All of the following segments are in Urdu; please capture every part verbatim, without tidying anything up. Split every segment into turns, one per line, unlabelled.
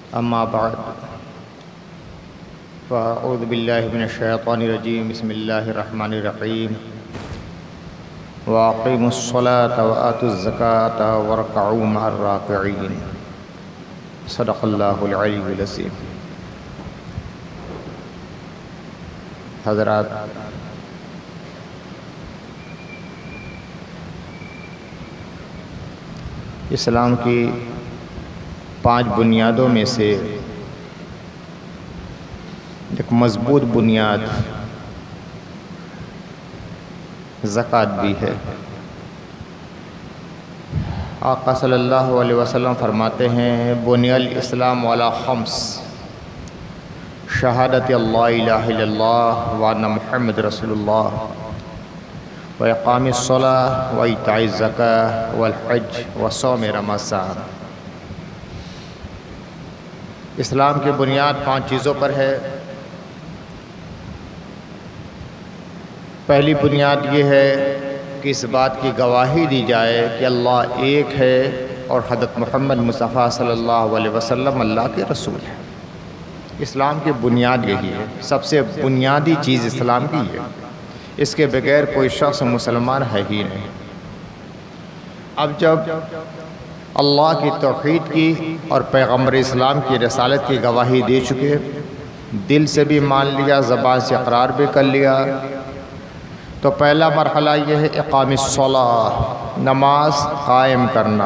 اما بعد فاعوذ باللہ من الشیطان الرجیم بسم اللہ الرحمن الرحیم واقیموا الصلاة وآتوا الزکاة وارکعوا مع الراکعین صدق اللہ العلی العظیم۔ حضرات، اسلام کی پانچ بنیادوں میں سے ایک مضبوط بنیاد زکوٰۃ بھی ہے۔ آقا صلی اللہ علیہ وسلم فرماتے ہیں بنی الاسلام علی خمس، شہادت اللہ الہ الا اللہ وان محمد رسول اللہ واقام الصلاۃ وایتاء الزکاۃ والحج وصوم رمضان۔ اسلام کی بنیاد پانچ چیزوں پر ہے۔ پہلی بنیاد یہ ہے کہ اس بات کی گواہی دی جائے کہ اللہ ایک ہے اور حضرت محمد مصطفیٰ صلی اللہ علیہ وسلم اللہ کے رسول ہیں۔ اسلام کی بنیاد یہی ہے، سب سے بنیادی چیز اسلام کی ہے، اس کے بغیر کوئی شخص مسلمان ہے ہی نہیں۔ اب جب اللہ کی توحید کی اور پیغمبر اسلام کی رسالت کی گواہی دے چکے، دل سے بھی مان لیا، زبان سے اقرار بھی کر لیا، تو پہلا مرحلہ یہ ہے اقام الصلاۃ، نماز قائم کرنا۔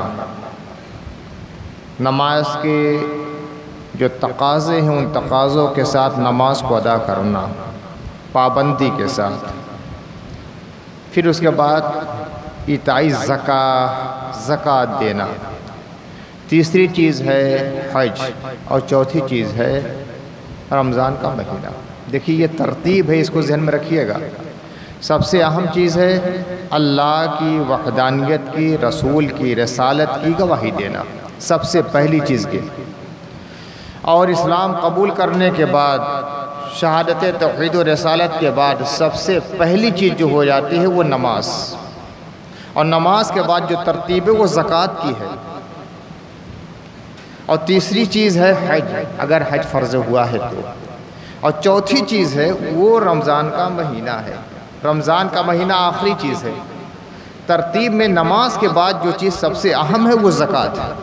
نماز کے جو تقاضے ہیں ان تقاضوں کے ساتھ نماز کو ادا کرنا، پابندی کے ساتھ۔ پھر اس کے بعد ایتاء الزکاۃ، زکوٰۃ دینا۔ تیسری چیز ہے حج، اور چوتھی چیز ہے رمضان کا مہینہ۔ دیکھیے یہ ترتیب ہے، اس کو ذہن میں رکھیے گا۔ سب سے اہم چیز ہے اللہ کی وحدانیت کی، رسول کی رسالت کی گواہی دینا، سب سے پہلی چیز یہ۔ اور اسلام قبول کرنے کے بعد، شہادت توحید و رسالت کے بعد سب سے پہلی چیز جو ہو جاتی ہے وہ نماز، اور نماز کے بعد جو ترتیب ہے وہ زکوٰۃ کی ہے۔ اور تیسری چیز ہے حج، اگر حج فرض ہوا ہے تو۔ اور چوتھی چیز ہے وہ رمضان کا مہینہ ہے۔ رمضان کا مہینہ آخری چیز ہے۔ ترتیب میں نماز کے بعد جو چیز سب سے اہم ہے وہ زکوٰۃ ہے۔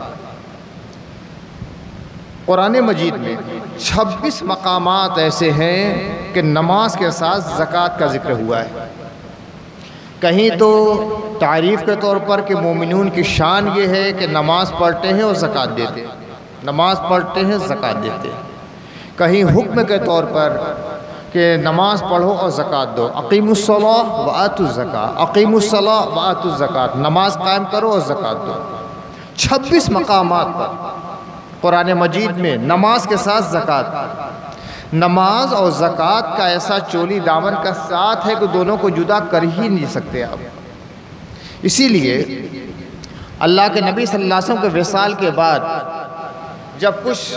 قرآن مجید میں چھبیس مقامات ایسے ہیں کہ نماز کے ساتھ زکوٰۃ کا ذکر ہوا ہے۔ کہیں تو تعریف کے طور پر کہ مومنون کی شان یہ ہے کہ نماز پڑھتے ہیں اور زکوٰۃ دیتے ہیں، نماز پڑھتے ہیں زکوٰۃ دیتے ہیں۔ کہیں حکم کے طور پر کہ نماز پڑھو اور زکوٰۃ دو، اقیموا الصلاۃ وآتوا الزکاۃ، اقیموا الصلاۃ وآتوا الزکاۃ، نماز قائم کرو اور زکوٰۃ دو۔ چھبیس مقامات پر قرآن مجید میں نماز کے ساتھ زکوٰۃ۔ نماز اور زکوٰۃ کا ایسا چولی دامن کا ساتھ ہے کہ دونوں کو جدا کر ہی نہیں سکتے آپ۔ اسی لیے اللہ کے نبی صلی اللہ علیہ وسلم کے وصال کے بعد جب کچھ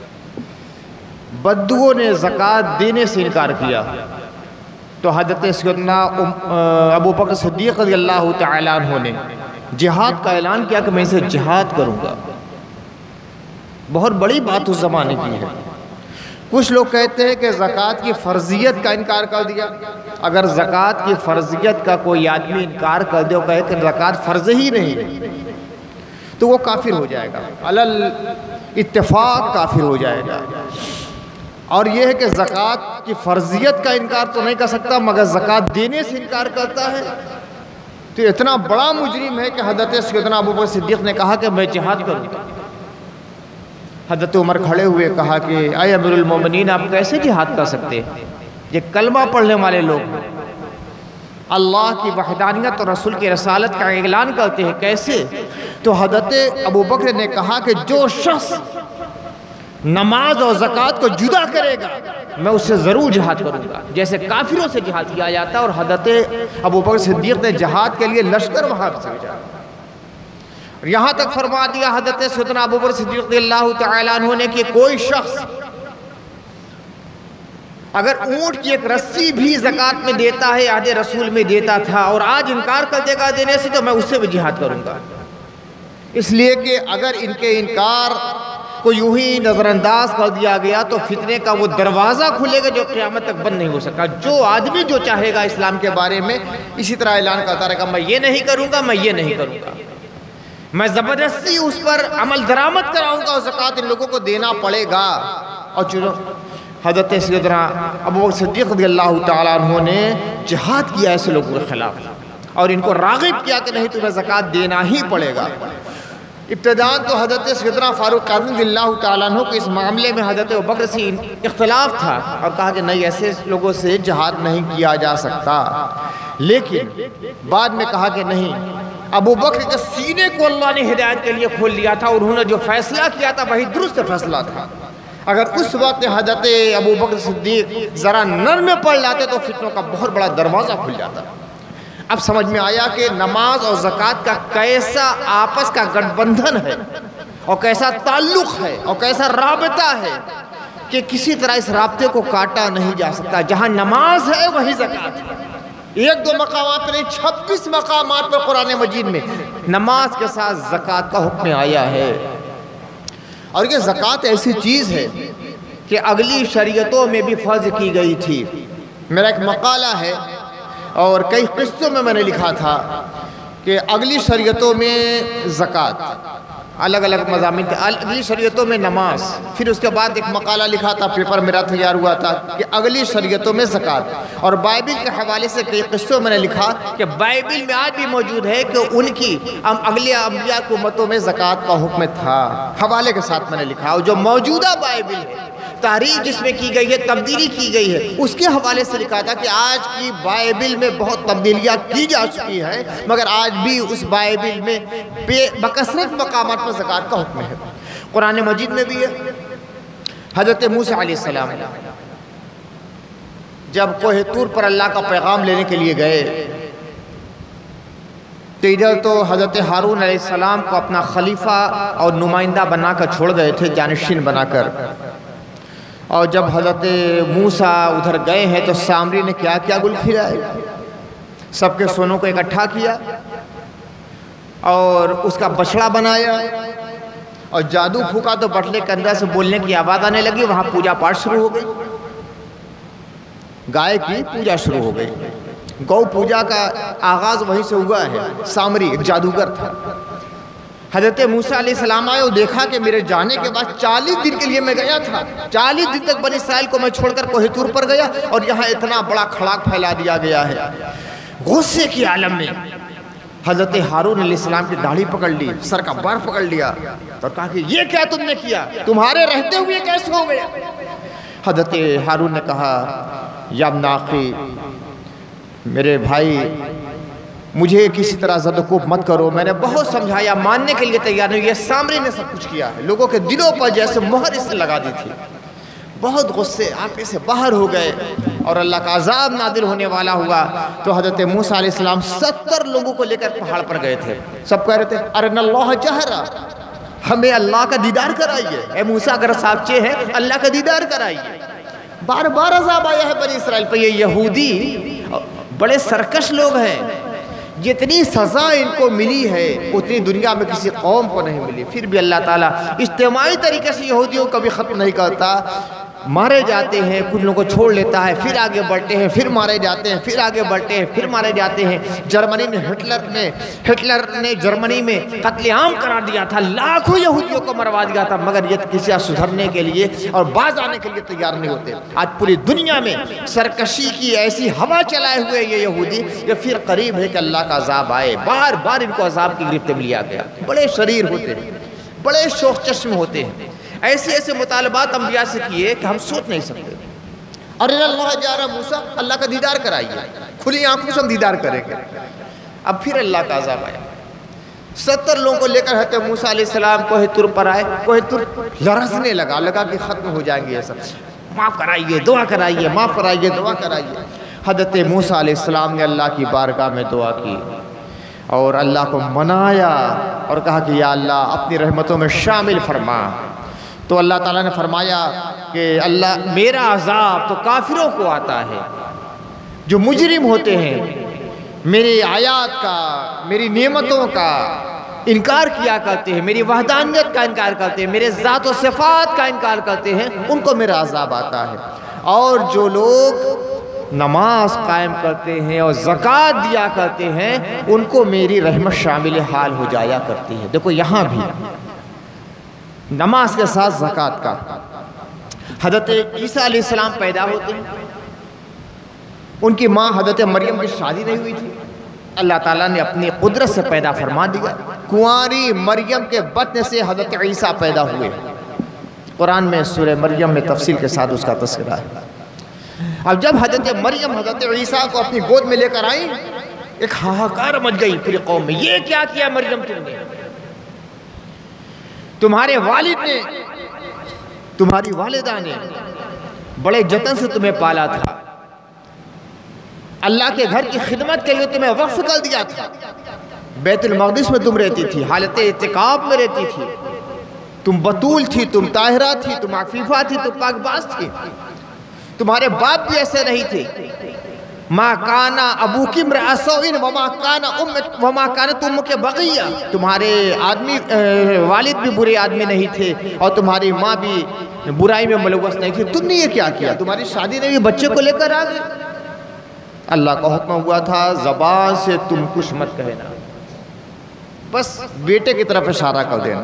بدوؤں نے زکوٰۃ دینے سے انکار کیا تو حضرت سیدنا ابو بکر صدیق رضی اللہ تعالیٰ عنہ نے جہاد کا اعلان کیا کہ میں اسے جہاد کروں گا۔ بہت بڑی بات اس زمانے کی ہے۔ کچھ لوگ کہتے ہیں کہ زکوٰۃ کی فرضیت کا انکار کر دیا۔ اگر زکوٰۃ کی فرضیت کا کوئی آدمی انکار کر دے اور کہے کہ زکوٰۃ فرض ہی نہیں تو وہ کافر ہو جائے گا، علل اتفاق کافر ہو جائے گا۔ اور یہ ہے کہ زکوٰۃ کی فرضیت کا انکار تو نہیں کر سکتا مگر زکوٰۃ دینے سے انکار کرتا ہے تو اتنا بڑا مجرم ہے کہ حضرت سیدنا ابو بکر صدیق نے کہا کہ میں جہاد کروں گا۔ حضرت عمر کھڑے ہوئے کہا کہ اے امیر المومنین، آپ کیسے جہاد کر سکتے ہیں؟ یہ کلمہ پڑھنے والے لوگ ہیں، اللہ کی وحدانیت اور رسول کی رسالت کا اعلان کرتے ہیں، کیسے؟ تو حضرت ابو بکر نے کہا کہ جو شخص نماز اور زکوٰۃ کو جدا کرے گا میں اس سے ضرور جہاد کروں گا، جیسے کافروں سے جہاد کیا جاتا ہے۔ اور حضرت ابو بکر صدیق نے جہاد کے لیے لشکر وہاں سے بھیجا۔ یہاں تک فرما دیا حضرت سیدنا ابو بکر صدیق رضی اللہ تعالیٰ عنہ نے کہ کوئی شخص اگر اونٹ کی ایک رسی بھی زکوٰۃ میں دیتا ہے، عہد رسول میں دیتا تھا، اور آج انکار کر دے گا دینے سے تو میں اس سے بھی جہاد کروں گا۔ اس لیے کہ اگر ان کے انکار کو یوں ہی نظر انداز کر دیا گیا تو فتنے کا وہ دروازہ کھلے گا جو قیامت تک بند نہیں ہو سکتا. جو آدمی جو چاہے گا اسلام کے بارے میں اسی طرح اعلان کرتا رہے گا میں یہ نہیں کروں گا، میں یہ نہیں کروں گا، میں زبردستی اس پر عمل درآمد کراؤں گا اور زکوٰۃ ان لوگوں کو دینا پڑے گا. اور چلو حضرت سیدنا ابو بکر صدیق رضی اللہ تعالیٰ عنہ نے جہاد کیا ایسے لوگوں کے خلاف اور ان کو راغب کیا کہ نہیں تمہیں زکوٰۃ دینا ہی پڑے گا. ابتداءً تو حضرت سیدنا فاروق اعظم رضی اللہ تعالیٰ عنہ کو اس معاملے میں حضرت ابو بکر سے اختلاف تھا اور کہا کہ نہیں ایسے لوگوں سے جہاد نہیں کیا جا سکتا. لیکن بعد میں کہا کہ نہیں، ابو بکر کے سینے کو اللہ نے ہدایت کے لیے کھول لیا تھا اور انہوں نے جو فیصلہ کیا تھا وہی درست فیصلہ تھا. اگر اس وقت حضرت ابو بکر صدیق ذرا نرم پڑ لاتے تو فتنوں کا بہت بڑا دروازہ کھل جاتا. اب سمجھ میں آیا کہ نماز اور زکوٰۃ کا کیسا آپس کا گٹھ بندھن ہے اور کیسا تعلق ہے اور کیسا رابطہ ہے کہ کسی طرح اس رابطے کو کاٹا نہیں جا سکتا. جہاں نماز ہے وہی زکوٰۃ ہے. ایک دو مقامات پر نہیں، چھبیس مقامات پر قرآن مجید میں نماز کے ساتھ زکوٰۃ کا حکم آیا ہے. اور یہ زکوٰۃ ایسی چیز ہے کہ اگلی شریعتوں میں بھی فرض کی گئی تھی. میرا ایک مقالہ ہے اور کئی قصوں میں میں نے لکھا تھا کہ اگلی شریعتوں میں زکوٰۃ، الگ الگ مضامین تھے، اگلی شریعتوں میں نماز. پھر اس کے بعد ایک مقالہ لکھا تھا، پیپر میرا تیار ہوا تھا کہ اگلی شریعتوں میں زکوٰۃ. اور بائبل کے حوالے سے کئی قصوں میں نے لکھا کہ بائبل میں آج بھی موجود ہے کہ ان کی اگلے انبیاء کی امتوں میں زکوٰۃ کا حکم تھا. حوالے کے ساتھ میں نے لکھا. اور جو موجودہ بائبل ہے، تحریف جس میں کی گئی ہے، تبدیلی کی گئی ہے، اس کے حوالے سے لکھا تھا کہ آج کی بائبل میں بہت تبدیلیاں کی جا چکی ہیں مگر آج بھی اس بائبل میں بے بکثرت مقامات پر زکوٰۃ کا حکم ہے. قرآن مجید میں بھی ہے. حضرت موسیٰ علیہ السلام جب کوہ طور پر اللہ کا پیغام لینے کے لیے گئے تو ادھر تو حضرت ہارون علیہ السلام کو اپنا خلیفہ اور نمائندہ بنا کر چھوڑ گئے تھے، جانشین بنا کر. اور جب حضرت موسیٰ ادھر گئے ہیں تو سامری نے کیا کیا گل کھلائے، سب کے سونوں کو اکٹھا کیا اور اس کا بچڑا بنایا اور جادو پھونکا تو بٹلے کے اندر سے بولنے کی آواز آنے لگی. وہاں پوجا پاٹ شروع ہو گئی، گائے کی پوجا شروع ہو گئی. گو پوجا کا آغاز وہیں سے ہوا ہے. سامری ایک جادوگر تھا. حضرت موسیٰ علیہ السلام آئے اور دیکھا کہ میرے جانے کے بعد چالیس دن کے لیے میں گیا تھا، چالیس دن تک بنی اسرائیل کو میں چھوڑ کر کوہ طور پر گیا اور یہاں اتنا بڑا کھڑاک پھیلا دیا گیا ہے. غصے کی عالم میں حضرت ہارون علیہ السلام کی داڑھی پکڑ لی، سر کا بار پکڑ لیا اور کہا کہ یہ کیا تم نے کیا، تمہارے رہتے ہوئے کیسے ہو گیا. حضرت ہارون نے کہا یا ابن اخی، میرے بھائی مجھے کسی طرح زد و کوب مت کرو. میں نے بہت سمجھایا، ماننے کے لیے تیار نہیں. یہ سامری نے سب کچھ کیا ہے. لوگوں کے دلوں پر جیسے مہر اس نے لگا دی تھی. بہت غصے آنکھیں سے باہر ہو گئے اور اللہ کا عذاب نازل ہونے والا ہوا. تو حضرت موسیٰ علیہ السلام ستر لوگوں کو لے کر پہاڑ پر گئے تھے. سب کہہ رہے تھے ارنا اللہ جہرا، ہمیں اللہ کا دیدار کرائیے. اے موسیٰ اگر سچے ہیں اللہ کا دیدار کرائیے. بار بار عذاب آیا ہے بنی اسرائیل پہ. یہ یہودی بڑے سرکش لوگ ہیں. جتنی سزا ان کو ملی ہے اتنی دنیا میں کسی قوم کو نہیں ملی. پھر بھی اللہ تعالیٰ اجتماعی طریقے سے یہودیوں کو کبھی ختم نہیں کرتا. مارے جاتے ہیں، کچھ لوگوں کو چھوڑ لیتا ہے، پھر آگے بڑھتے ہیں، پھر مارے جاتے ہیں، پھر آگے بڑھتے ہیں، پھر مارے جاتے ہیں. جرمنی میں ہٹلر نے ہٹلر نے جرمنی میں قتل عام قرار دیا تھا، لاکھوں یہودیوں کو مروا دیا تھا مگر یہ کسی سدھرنے کے لیے اور باز آنے کے لیے تیار نہیں ہوتے. آج پوری دنیا میں سرکشی کی ایسی ہوا چلائے ہوئے یہ یہودی کہ پھر قریب ہے کہ اللہ کا عذاب آئے. بار بار ان کو عذاب کی گرفت میں لیا گیا. بڑے شریر ہوتے ہیں، بڑے شوخ چشم ہوتے ہیں. ایسے ایسے مطالبات انبیاء سے کیے کہ ہم سوچ نہیں سکتے. اور اللہ جا رہا موسیٰ اللہ کا دیدار کرائیے، کھلی آنکھوں سے ہم دیدار کریں گے. اب پھر اللہ کا عذاب آیا. ستر لوگوں کو لے کر حضرت موسیٰ علیہ السلام کوہ طور پر آئے. کوہ طور لرزنے لگا لگا کہ ختم ہو جائیں گے. یہ سب معاف کرائیے، دعا کرائیے، معاف کرائیے، دعا کرائیے. حضرت موسیٰ علیہ السلام نے اللہ کی بارگاہ میں دعا کی اور اللہ کو منایا اور کہا کہ یا اللہ اپنی رحمتوں میں شامل فرما. تو اللہ تعالیٰ نے فرمایا کہ اللہ میرا عذاب تو کافروں کو آتا ہے جو مجرم ہوتے ہیں. میری آیات کا، میری نعمتوں کا انکار کیا کرتے ہیں، میری وحدانیت کا انکار کرتے ہیں، میرے ذات و صفات کا انکار کرتے ہیں، ان کو میرا عذاب آتا ہے۔ اور جو لوگ نماز قائم کرتے ہیں اور زکوٰۃ دیا کرتے ہیں ان کو میری رحمت شامل حال ہو جایا کرتی ہے۔ دیکھو یہاں بھی نماز کے ساتھ زکوٰۃ کا، حضرت عیسیٰ علیہ السلام پیدا ہوتے ہیں، ان کی ماں حضرت مریم کی شادی نہیں ہوئی تھی، اللہ تعالیٰ نے اپنی قدرت سے پیدا فرما دیا، کنواری مریم کے بطن سے حضرت عیسیٰ پیدا ہوئے۔ قرآن میں سورہ مریم میں تفصیل کے ساتھ اس کا تذکرہ ہے۔ اب جب حضرت مریم حضرت عیسیٰ کو اپنی گود میں لے کر آئیں، ایک ہاہکار مچ گئی پوری قوم میں، یہ کیا کیا مریم تم نے؟ تمہارے والد نے، تمہاری والدہ نے بڑے جتن سے تمہیں پالا تھا، اللہ کے گھر کی خدمت کے لیے تمہیں وقف کر دیا تھا، بیت المقدس میں تم رہتی تھی، حالت اعتکاف میں رہتی تھی، تم بطول تھی، تم طاہرہ تھی، تم عفیفہ تھی، تم پاک باز تھی، تمہارے باپ بھی ایسے نہیں تھے۔ ما کانا ابوکی امرأ سوء وما کانا امک وما کانت امک بغیہ، تمہارے آدمی والد بھی برے آدمی نہیں تھے اور تمہاری ماں بھی برائی میں ملوث نہیں تھی، تم نے یہ کیا کیا؟ تمہاری شادی نہیں ہوئی، بچے کو لے کر آ گئے۔ اللہ کا حکم ہوا تھا زبان سے تم کچھ مت کہنا، بس بیٹے کی طرف اشارہ کر دینا۔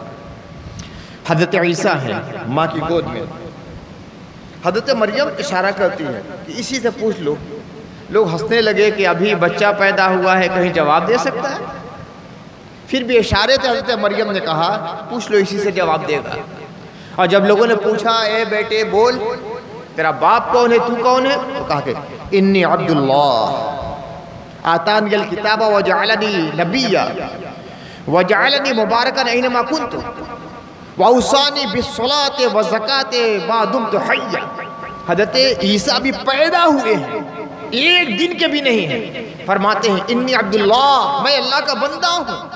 حضرت عیسیٰ ہیں ماں کی گود میں، حضرت مریم اشارہ کرتی ہے کہ اسی سے پوچھ لو۔ لوگ ہنسنے لگے کہ ابھی بچہ پیدا ہوا ہے، کہیں جواب دے سکتا ہے؟ پھر بھی اشارے سے حضرت مریم نے کہا پوچھ لو، اسی سے جواب دے گا۔ اور جب لوگوں نے پوچھا اے بیٹے بول تیرا باپ کون ہے، تو کون ہے؟ تو کہا کہ انی عبداللہ آتانی الکتاب وجعلنی نبیا وجعلنی مبارکا اینما کنت وَأَوْصَانِي بِالصَّلَاةِ وَالزَّكَاةِ مَا دُمْتُ حَيًّا۔ حضرت عیسیٰ بھی پیدا ہوئے ہیں، ایک دن کے بھی نہیں ہیں، فرماتے ہیں انی عبداللہ، میں اللہ کا بندہ ہوں،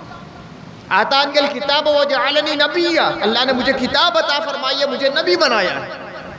آتانی الکتاب وجعلنی نبیا، اللہ نے مجھے کتاب عطا فرمائی ہے، مجھے نبی بنایا ہے،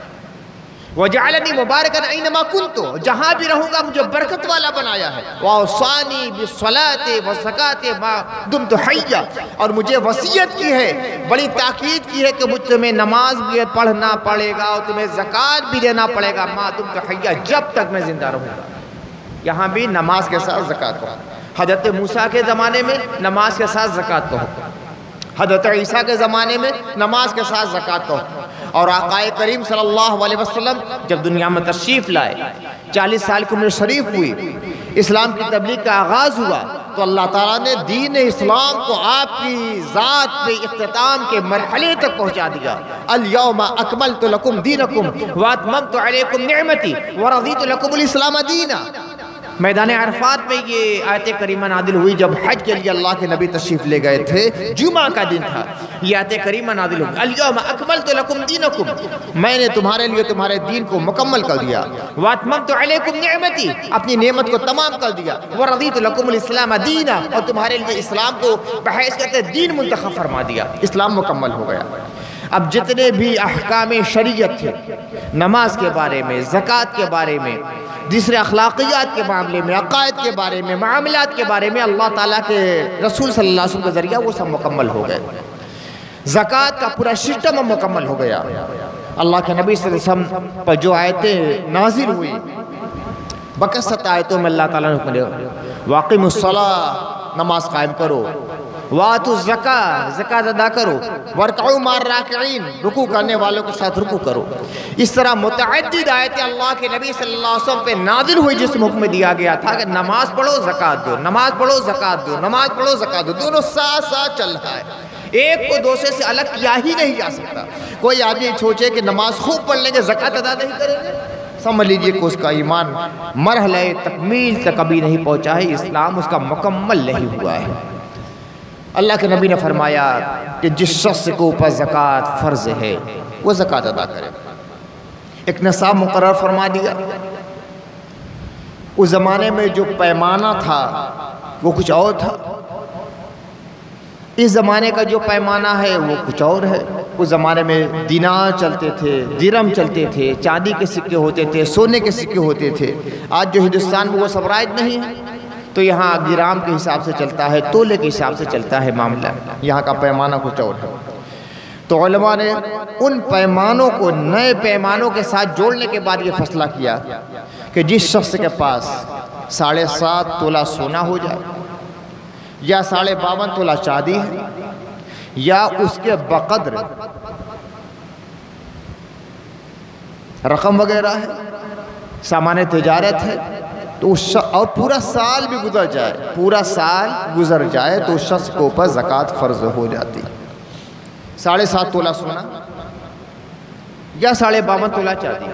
وجعلنی مبارکا اینما کنت، جہاں بھی رہوں گا مجھے برکت والا بنایا ہے، وَأَوْصَانِي بِالصَّلَاةِ وَالزَّكَاةِ مَا دُمْتُ حَيًّا، اور مجھے وصیت کی ہے، بڑی تاکید کی ہے کہ مجھ تمہیں نماز بھی پڑھنا پڑے گا اور تمہیں زکوٰۃ بھی دینا پڑے گا، مَا دُمْتُ حَيًّا، جب تک میں زندہ رہوں گا۔ یہاں بھی نماز کے ساتھ زکوٰۃ کو، حضرت موسیٰ کے زمانے میں نماز کے ساتھ زکوٰۃ کو، حضرت عیسیٰ کے زمانے میں نماز کے ساتھ زکوٰۃ کو، اور آقا کریم صلی اللہ علیہ وسلم جب دنیا میں تشریف لائے، چالیس سال کی عمر شریف ہوئی، اسلام کی تبلیغ کا آغاز ہوا، تو اللہ تعالیٰ نے دین اسلام کو آپ کی ذات پہ اختتام کے مرحلے تک پہنچا دیا۔ الیوم اکملت لکم دینکم واتممت علیکم نعمتی ورضیت لکم الاسلام دینا۔ میدان عرفات میں یہ آیت کریمہ نازل ہوئی جب حج کے لیے اللہ کے نبی تشریف لے گئے تھے، جمعہ کا دن تھا، یہ آیت کریمہ نازل ہوئی، الیوم اکملت لکم دینکم، میں نے تمہارے لیے تمہارے دین کو مکمل کر دیا، واتممت علیکم نعمتی، اپنی نعمت کو تمام کر دیا، ورضیت لکم الاسلام دینا، اور تمہارے لیے اسلام کو بحیث کہتے دین منتخب فرما دیا، اسلام مکمل ہو گیا۔ اب جتنے بھی احکام شریعت تھے، نماز کے بارے میں، زکوٰۃ کے بارے میں، دوسرے اخلاقیات کے معاملے میں، عقائد کے بارے میں، معاملات کے بارے میں، اللہ تعالیٰ کے رسول صلی اللہ علیہ وسلم کے ذریعہ وہ سب مکمل ہو گئے۔ زکوٰۃ کا پورا سسٹم مکمل ہو گیا۔ اللہ کے نبی صلی اللہ علیہ وسلم پر جو آیتیں نازل ہوئی، بکثرت آیتوں میں اللہ تعالیٰ نے حکم دیا وَأَقِیمُوا الصَّلَاةَ، نماز قائم کرو، وَآتُوا الزَّکَاةَ، زکوٰۃ ادا کرو، وَارْکَعُوا مَعَ الرَّاکِعِینَ، رکوع کرنے والوں کے ساتھ رکوع کرو۔ اس طرح متعدد آیتیں اللہ کے نبی صلی اللہ علیہ وسلم پہ نازل ہوئی جس میں حکم دیا گیا تھا کہ نماز پڑھو زکوٰۃ دو، نماز پڑھو زکوٰۃ دو، نماز پڑھو زکوٰۃ دو، دونوں ساتھ ساتھ چل رہا ہے، ایک کو دوسرے سے الگ کیا ہی نہیں جا سکتا۔ کوئی آدمی سوچے کہ نماز خوب پڑھ لیں گے زکوٰۃ ادا نہیں کریں گے، سمجھ لیجئے کہ اس کا ایمان مرحلہ تکمیل تک کبھی نہیں پہنچا ہے، اسلام اس کا مکمل نہیں ہوا ہے۔ اللہ کے نبی نے فرمایا کہ جس شخص کو اوپر زکوٰۃ فرض ہے وہ زکوٰۃ ادا کرے، ایک نصاب مقرر فرما دیا۔ اس زمانے میں جو پیمانہ تھا وہ کچھ اور تھا، اس زمانے کا جو پیمانہ ہے وہ کچھ اور ہے۔ اس زمانے میں دینار چلتے تھے، درہم چلتے تھے، چاندی کے سکے ہوتے تھے، سونے کے سکے ہوتے تھے، آج جو ہندوستان میں وہ سب رائج نہیں ہے۔ تو یہاں گرام کے حساب سے چلتا ہے، تولے کے حساب سے چلتا ہے معاملہ، یہاں کا پیمانہ کچھ اور ہے۔ تو علماء نے ان پیمانوں کو نئے پیمانوں کے ساتھ جوڑنے کے بعد یہ فیصلہ کیا کہ جس شخص کے پاس ساڑھے سات تولہ سونا ہو جائے یا ساڑھے باون تولہ چاندی ہے یا اس کے بقدر رقم وغیرہ ہے، سامان تجارت ہے، تو اس شخص اور پورا سال بھی گزر جائے پورا سال گزر جائے تو اس شخص کے اوپر زکوٰۃ فرض ہو جاتی۔ ساڑھے سات تولہ سونا یا ساڑھے باون تولہ چاندی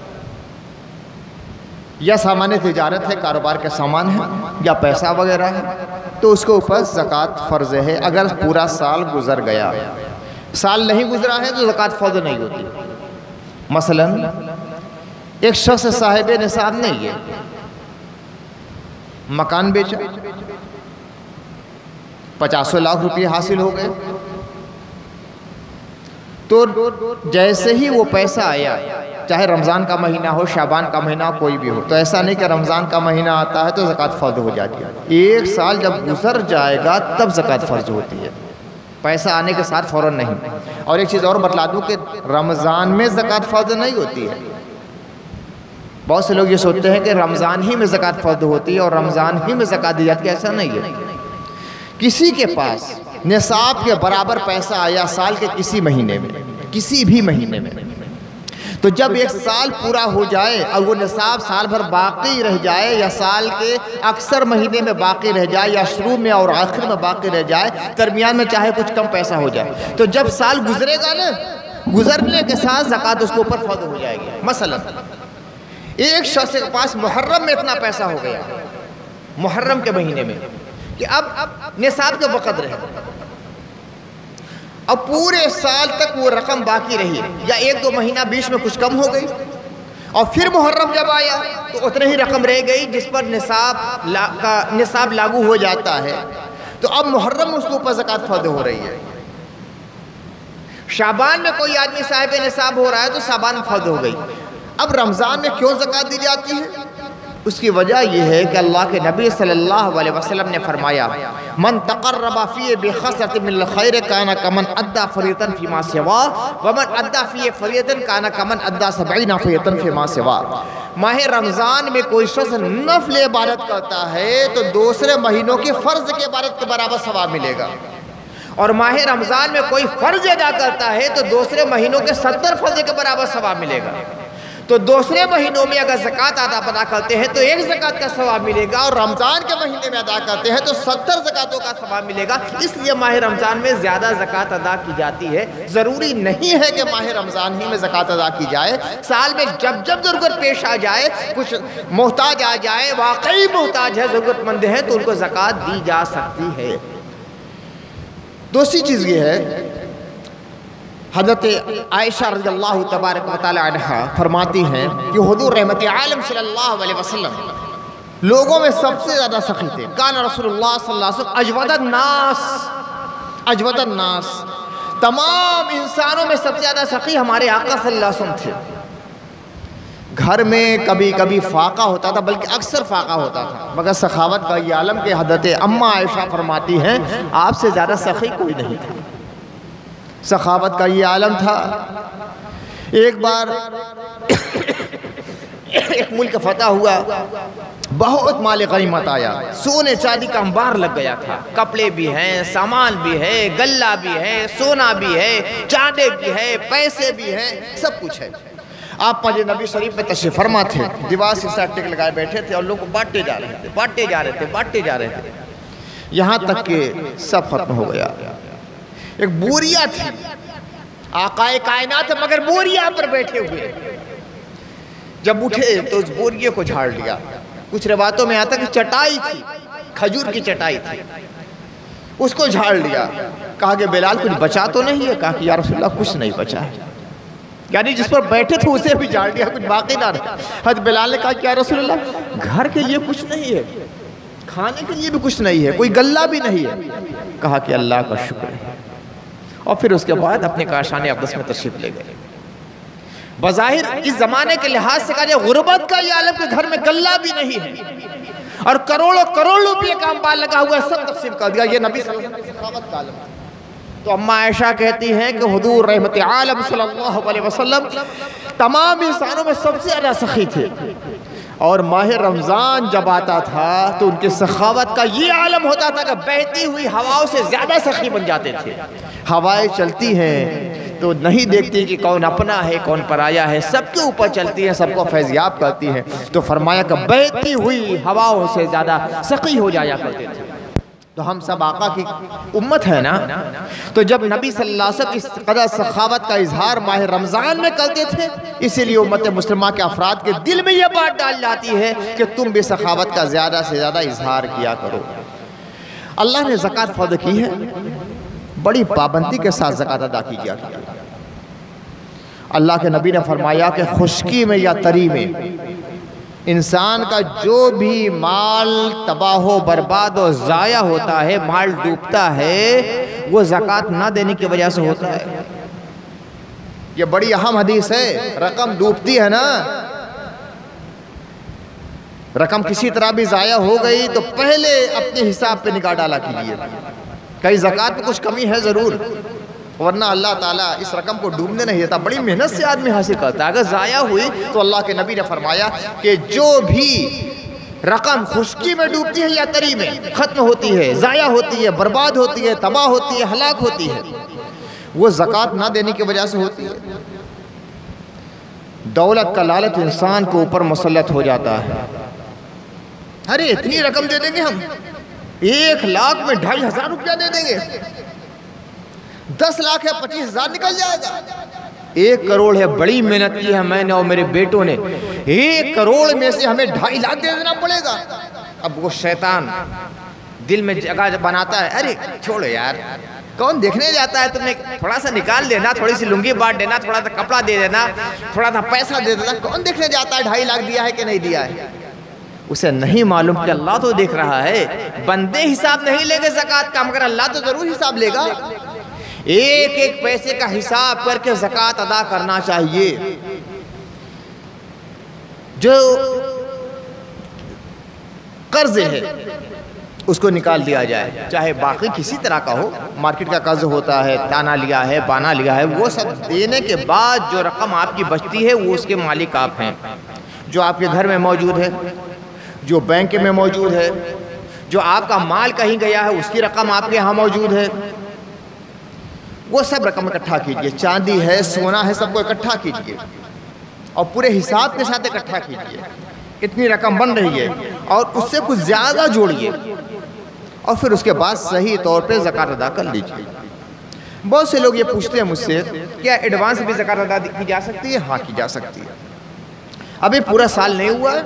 یا سامان تجارت ہے، کاروبار کے سامان ہے یا پیسہ وغیرہ ہے، تو اس کے اوپر زکوٰۃ فرض ہے اگر پورا سال گزر گیا۔ سال نہیں گزرا ہے تو زکوٰۃ فرض نہیں ہوتی۔ مثلا ایک شخص صاحب نصاب نہیں ہے، مکان بیچا، پچاسوں لاکھ روپے حاصل ہو گئے، تو جیسے ہی وہ پیسہ آیا، چاہے رمضان کا مہینہ ہو، شعبان کا مہینہ ہو، کوئی بھی ہو، تو ایسا نہیں کہ رمضان کا مہینہ آتا ہے تو زکوٰۃ فرض ہو جاتی ہے۔ ایک سال جب گزر جائے گا تب زکوٰۃ فرض ہوتی ہے، پیسہ آنے کے ساتھ فوراً نہیں۔ اور ایک چیز اور بتلا دوں کہ رمضان میں زکوٰۃ فرض نہیں ہوتی ہے۔ بہت سے لوگ یہ سوچتے ہیں کہ رمضان ہی میں زکوٰۃ فرض ہوتی ہے اور رمضان ہی میں زکوٰۃ دی جاتی ہے، ایسا نہیں ہے۔ کسی کے پاس نصاب کے برابر پیسہ آیا سال کے کسی مہینے میں، کسی بھی مہینے میں، تو جب ایک سال پورا ہو جائے اور وہ نصاب سال بھر باقی رہ جائے یا سال کے اکثر مہینے میں باقی رہ جائے یا شروع میں اور آخر میں باقی رہ جائے، درمیان میں چاہے کچھ کم پیسہ ہو جائے، تو جب سال گزرے گا نا، گزرنے کے ساتھ زکوٰۃ اس کے اوپر فرض ہو جائے گی۔ مثلا ایک شخص کے پاس محرم میں اتنا پیسہ ہو گیا، محرم کے مہینے میں، کہ اب نصاب کے بقدر ہے، اب پورے سال تک وہ رقم باقی رہی یا ایک دو مہینہ بیچ میں کچھ کم ہو گئی، اور پھر محرم جب آیا تو اتنے ہی رقم رہ گئی جس پر نصاب کا نصاب لاگو ہو جاتا ہے، تو اب محرم اس کے اوپر زکوٰۃ فرض ہو رہی ہے۔ شعبان میں کوئی آدمی صاحب نصاب ہو رہا ہے تو شعبان میں فرض ہو گئی۔ اب رمضان میں کیوں زکوٰۃ دی جاتی ہے؟ اس کی وجہ یہ ہے کہ اللہ کے نبی صلی اللہ علیہ وسلم نے فرمایا، من تقرب فی بخصلۃ من الخیر کان کمن ادى فریضۃ فیما سوا ومن ادى فی فریضۃ کان کمن ادى سبعین فریضۃ فیما سوا۔ ماہ رمضان میں کوئی شخص نفل عبادت کرتا ہے تو دوسرے مہینوں کی فرض کی عبادت کے برابر ثواب ملے گا، اور ماہ رمضان میں کوئی فرض ادا کرتا ہے تو دوسرے مہینوں کے ستر فرض کے برابر ثواب ملے گا۔ تو دوسرے مہینوں میں اگر زکوٰۃ ادا ادا کرتے ہیں تو ایک زکوٰۃ کا ثواب ملے گا، اور رمضان کے مہینے میں ادا کرتے ہیں تو ستر زکوٰۃوں کا ثواب ملے گا۔ اس لیے ماہ رمضان میں زیادہ زکوٰۃ ادا کی جاتی ہے۔ ضروری نہیں ہے کہ ماہ رمضان ہی میں زکوٰۃ ادا کی جائے، سال میں جب جب ضرورت پیش آ جائے، کچھ محتاج آ جائے، واقعی محتاج ہے، ضرورت مند ہے، تو ان کو زکوٰۃ دی جا سکتی ہے۔ دوسری چیز یہ ہے، حضرت عائشہ رضی اللہ تبارک و تعالی عنہا فرماتی ہیں کہ حضور رحمت عالم صلی اللہ علیہ وسلم لوگوں میں سب سے زیادہ سخی تھے۔ کان رسول اللہ صلی اللہ علیہ وسلم اجود الناس اجود الناس تمام انسانوں میں سب سے زیادہ سخی ہمارے آقا صلی اللہ علیہ وسلم تھے۔ گھر میں کبھی کبھی فاقہ ہوتا تھا، بلکہ اکثر فاقہ ہوتا تھا، مگر سخاوت کا یہ عالم کہ حضرت اماں عائشہ فرماتی ہیں آپ سے زیادہ سخی کوئی نہیں تھا۔ سخاوت کا یہ عالم تھا۔ ایک بار ایک ملک فتح ہوا، بہت مال غنیمت آیا، سونے چاندی کا انبار لگ گیا تھا، کپڑے بھی ہیں، سامان بھی ہے، غلہ بھی ہے، سونا بھی ہے، چاندی بھی ہے، پیسے بھی ہیں، سب کچھ ہے۔ آپ مسجد نبی شریف میں تشریف فرما تھے، دیوار سے ساتھ ٹک لگائے بیٹھے تھے اور لوگوں کو بانٹے جا رہے تھے بانٹے جا رہے تھے بانٹے جا رہے تھے یہاں تک کہ سب ختم ہو گیا۔ ایک بوریا تھی، آقا کائنات مگر بوریا پر بیٹھے ہوئے، جب اٹھے تو اس بوریے کو جھاڑ لیا۔ کچھ روایتوں میں آتا کہ چٹائی تھی، کھجور کی چٹائی تھی، اس کو جھاڑ لیا۔ کہا کہ بلال کچھ بچا تو نہیں ہے؟ کہا کہ یا رسول اللہ کچھ نہیں بچا ہے، یعنی جس پر بیٹھے تھے اسے بھی جھاڑ لیا، کچھ باقی نہ رہا۔ حضرت بلال نے کہا کہ یا رسول اللہ گھر کے لیے کچھ نہیں ہے، کھانے کے لیے بھی کچھ نہیں ہے، کوئی غلہ بھی نہیں ہے۔ کہا کہ اللہ کا شکر ہے، اور پھر اس کے بعد اپنے کاشان اقدس میں تشریف لے گئے۔ بظاہر اس زمانے کے لحاظ سے کہا جائے غربت کا یہ عالم کے گھر میں غلہ بھی نہیں ہے، اور کروڑوں کروڑ روپے کا اموال لگا ہوا ہے، سب تقسیم کر دیا. یہ نبی صلی اللہ علیہ وسلم کی سخاوت کا عالم ہے. تو اماں عائشہ کہتی ہیں کہ حضور رحمت عالم صلی اللہ علیہ وسلم تمام انسانوں میں سب سے زیادہ سخی تھے، اور ماہ رمضان جب آتا تھا تو ان کی سخاوت کا یہ عالم ہوتا تھا کہ بہتی ہوئی ہواؤں سے زیادہ سخی بن جاتے تھے. ہوائیں چلتی ہیں تو نہیں دیکھتی کہ کون اپنا ہے کون پرایا ہے، سب کے اوپر چلتی ہیں، سب کو فیضیاب کرتی ہیں. تو فرمایا کہ بہتی ہوئی ہواؤں سے زیادہ سخی ہو جایا کرتے تھے. تو ہم سب آقا کی امت ہے نا، تو جب نبی صلی اللہ علیہ وسلم اس قدر سخاوت کا اظہار ماہ رمضان میں کرتے تھے، اسی لیے امت مسلمہ کے افراد کے دل میں یہ بات ڈال جاتی ہے کہ تم بھی سخاوت کا زیادہ سے زیادہ اظہار کیا کرو. اللہ نے زکوٰۃ فرض کی ہے، بڑی پابندی کے ساتھ زکوٰۃ ادا کی کیا کیا. اللہ کے نبی نے فرمایا کہ خشکی میں یا تری میں انسان کا جو بھی مال تباہ و برباد و ضائع ہوتا ہے، مال ڈوبتا ہے، وہ زکوٰۃ نہ دینے کی وجہ سے ہوتا ہے. یہ بڑی اہم حدیث ہے. رقم ڈوبتی ہے نا، رقم کسی طرح بھی ضائع ہو گئی تو پہلے اپنے حساب پہ نگاہ ڈالا کیجیے، کہیں زکوٰۃ پہ کچھ کمی ہے ضرور، ورنہ اللہ تعالیٰ اس رقم کو ڈوبنے نہیں دیتا. بڑی محنت سے آدمی حاصل کرتا ہے. اگر ضائع ہوئی تو اللہ کے نبی نے فرمایا کہ جو بھی رقم خشکی میں ڈوبتی ہے یا تری میں ختم ہوتی ہے، ضائع ہوتی ہے، برباد ہوتی ہے، تباہ ہوتی ہے، ہلاک ہوتی ہے، وہ زکوٰۃ نہ دینے کی وجہ سے ہوتی ہے. دولت کا لالچ انسان کو اوپر مسلط ہو جاتا ہے. ارے اتنی رقم دے دیں گے، ہم ایک لاکھ میں ڈھائی ہزار روپیہ دے دیں گے، دس لاکھ ہے پچیس ہزار نکل جائے گا. ایک کروڑ ہے، بڑی محنت کی ہے میں نے اور میرے بیٹوں نے، ایک کروڑ میں سے ہمیں ڈھائی لاکھ دے دینا پڑے گا. اب وہ شیطان دل میں جگہ بناتا ہے، ارے چھوڑو یار، کون دیکھنے جاتا ہے، تمہیں تھوڑا سا نکال دینا، تھوڑی سی لنگی بانٹ دینا، تھوڑا سا کپڑا دے دینا، تھوڑا سا پیسہ دے دینا، کون دیکھنے جاتا ہے ڈھائی لاکھ دیا ہے کہ نہیں دیا ہے. اسے نہیں معلوم کہ اللہ تو دیکھ رہا ہے. بندے حساب نہیں لے گے زکوٰۃ کا، مگر اللہ تو ضرور حساب لے گا. ایک ایک پیسے کا حساب کر کے زکوٰۃ ادا کرنا چاہیے. جو قرض ہے اس کو نکال دیا جائے، چاہے باقی کسی طرح کا ہو. مارکیٹ کا قرض ہوتا ہے، تانا لیا ہے، بانا لیا ہے، وہ سب دینے کے بعد جو رقم آپ کی بچتی ہے وہ اس کے مالک آپ ہیں. جو آپ کے گھر میں موجود ہے، جو بینک میں موجود ہے، جو آپ کا مال کہیں گیا ہے اس کی رقم آپ کے ہاں موجود ہے، وہ سب رقم اکٹھا کیجئے. چاندی ہے، سونا ہے، سب کو اکٹھا کیجئے اور پورے حساب کے ساتھ اکٹھا کیجئے. اتنی رقم بن رہی ہے اور اس سے کچھ زیادہ جوڑیے اور پھر اس کے بعد صحیح طور پہ زکوٰۃ ادا کر لیجئے. بہت سے لوگ یہ پوچھتے ہیں مجھ سے، کیا ایڈوانس بھی زکوٰۃ ادا کی جا سکتی ہے؟ ہاں کی جا سکتی ہے. ابھی پورا سال نہیں ہوا،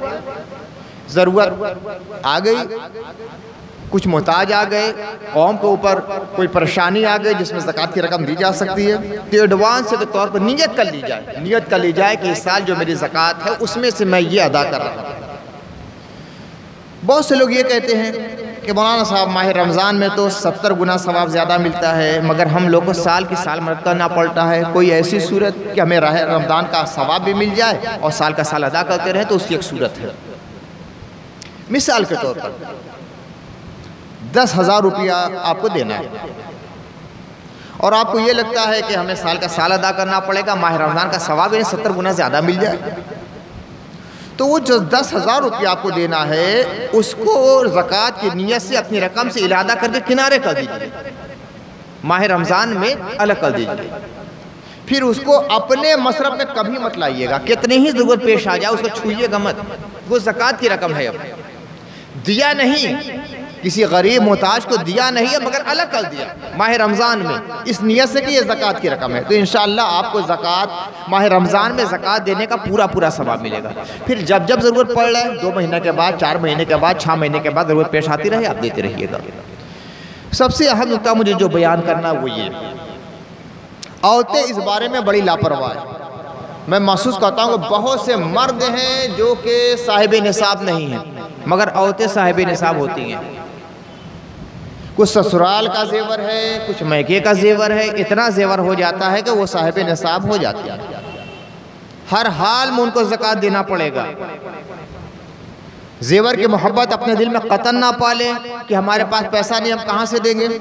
ضرورت آ گئی، کچھ محتاج آ گئے، قوم کے اوپر کوئی پریشانی آ گئی جس میں زکوٰۃ کی رقم دی جا سکتی ہے، تو ایڈوانس کے طور پر نیت کر لی جائے نیت کر لی جائے کہ اس سال جو میری زکوٰۃ ہے اس میں سے میں یہ ادا کر رہا ہوں. بہت سے لوگ یہ کہتے ہیں کہ مولانا صاحب ماہ رمضان میں تو ستر گنا ثواب زیادہ ملتا ہے، مگر ہم لوگ کو سال کی سال مرد کرنا پڑتا ہے. کوئی ایسی صورت کہ ہمیں راہ رمضان کا ثواب بھی مل جائے اور سال کا سال ادا کرتے رہیں؟ تو اس کی ایک صورت ہے. مثال کے طور پر دس ہزار روپیہ آپ کو دینا ہے اور آپ کو یہ لگتا ہے کہ ہمیں سال کا سال ادا کرنا پڑے گا، ماہ رمضان کا ثواب انہیں ستر گنا زیادہ مل جائے. تو وہ جو دس ہزار روپیہ آپ کو دینا ہے اس کو زکوٰۃ کی نیت سے اپنی رقم سے علادہ کر کے کنارے کر دیجیے، ماہ رمضان میں الگ کر دیجیے. پھر اس کو اپنے مصرف میں کبھی مت لائیے گا، کتنی ہی ضرورت پیش آ جائے اس کو چھوئیے گا مت. وہ زکوٰۃ کی رقم ہے، اب دیا نہیں، کسی غریب محتاج کو دیا نہیں ہے مگر الگ کر دیا ماہ رمضان میں اس نیت سے کہ یہ زکوٰۃ کی رقم ہے. تو انشاءاللہ آپ کو زکوٰۃ ماہ رمضان میں زکوٰۃ دینے کا پورا پورا ثواب ملے گا. پھر جب جب ضرورت پڑ رہا ہے، دو مہینے کے بعد، چار مہینے کے بعد، چھ مہینے کے بعد ضرورت پیش آتی رہے، آپ دیتے رہیے گا. سب سے اہم نکتہ مجھے جو بیان کرنا وہ یہ، عورتیں اس بارے میں بڑی لاپرواہ ہیں. میں محسوس کرتا ہوں کہ بہت سے مرد ہیں جو کہ صاحب نصاب نہیں ہیں مگر عورتیں صاحب نصاب ہوتی ہیں. کچھ سسرال کا زیور ہے، کچھ میکے کا زیور ہے، اتنا زیور ہو جاتا ہے کہ وہ صاحب نصاب ہو جاتی ہے. ہر حال میں ان کو زکوٰۃ دینا پڑے گا. زیور کی محبت اپنے دل میں قطن نہ پالے کہ ہمارے پاس پیسہ نہیں، ہم کہاں سے دیں گے.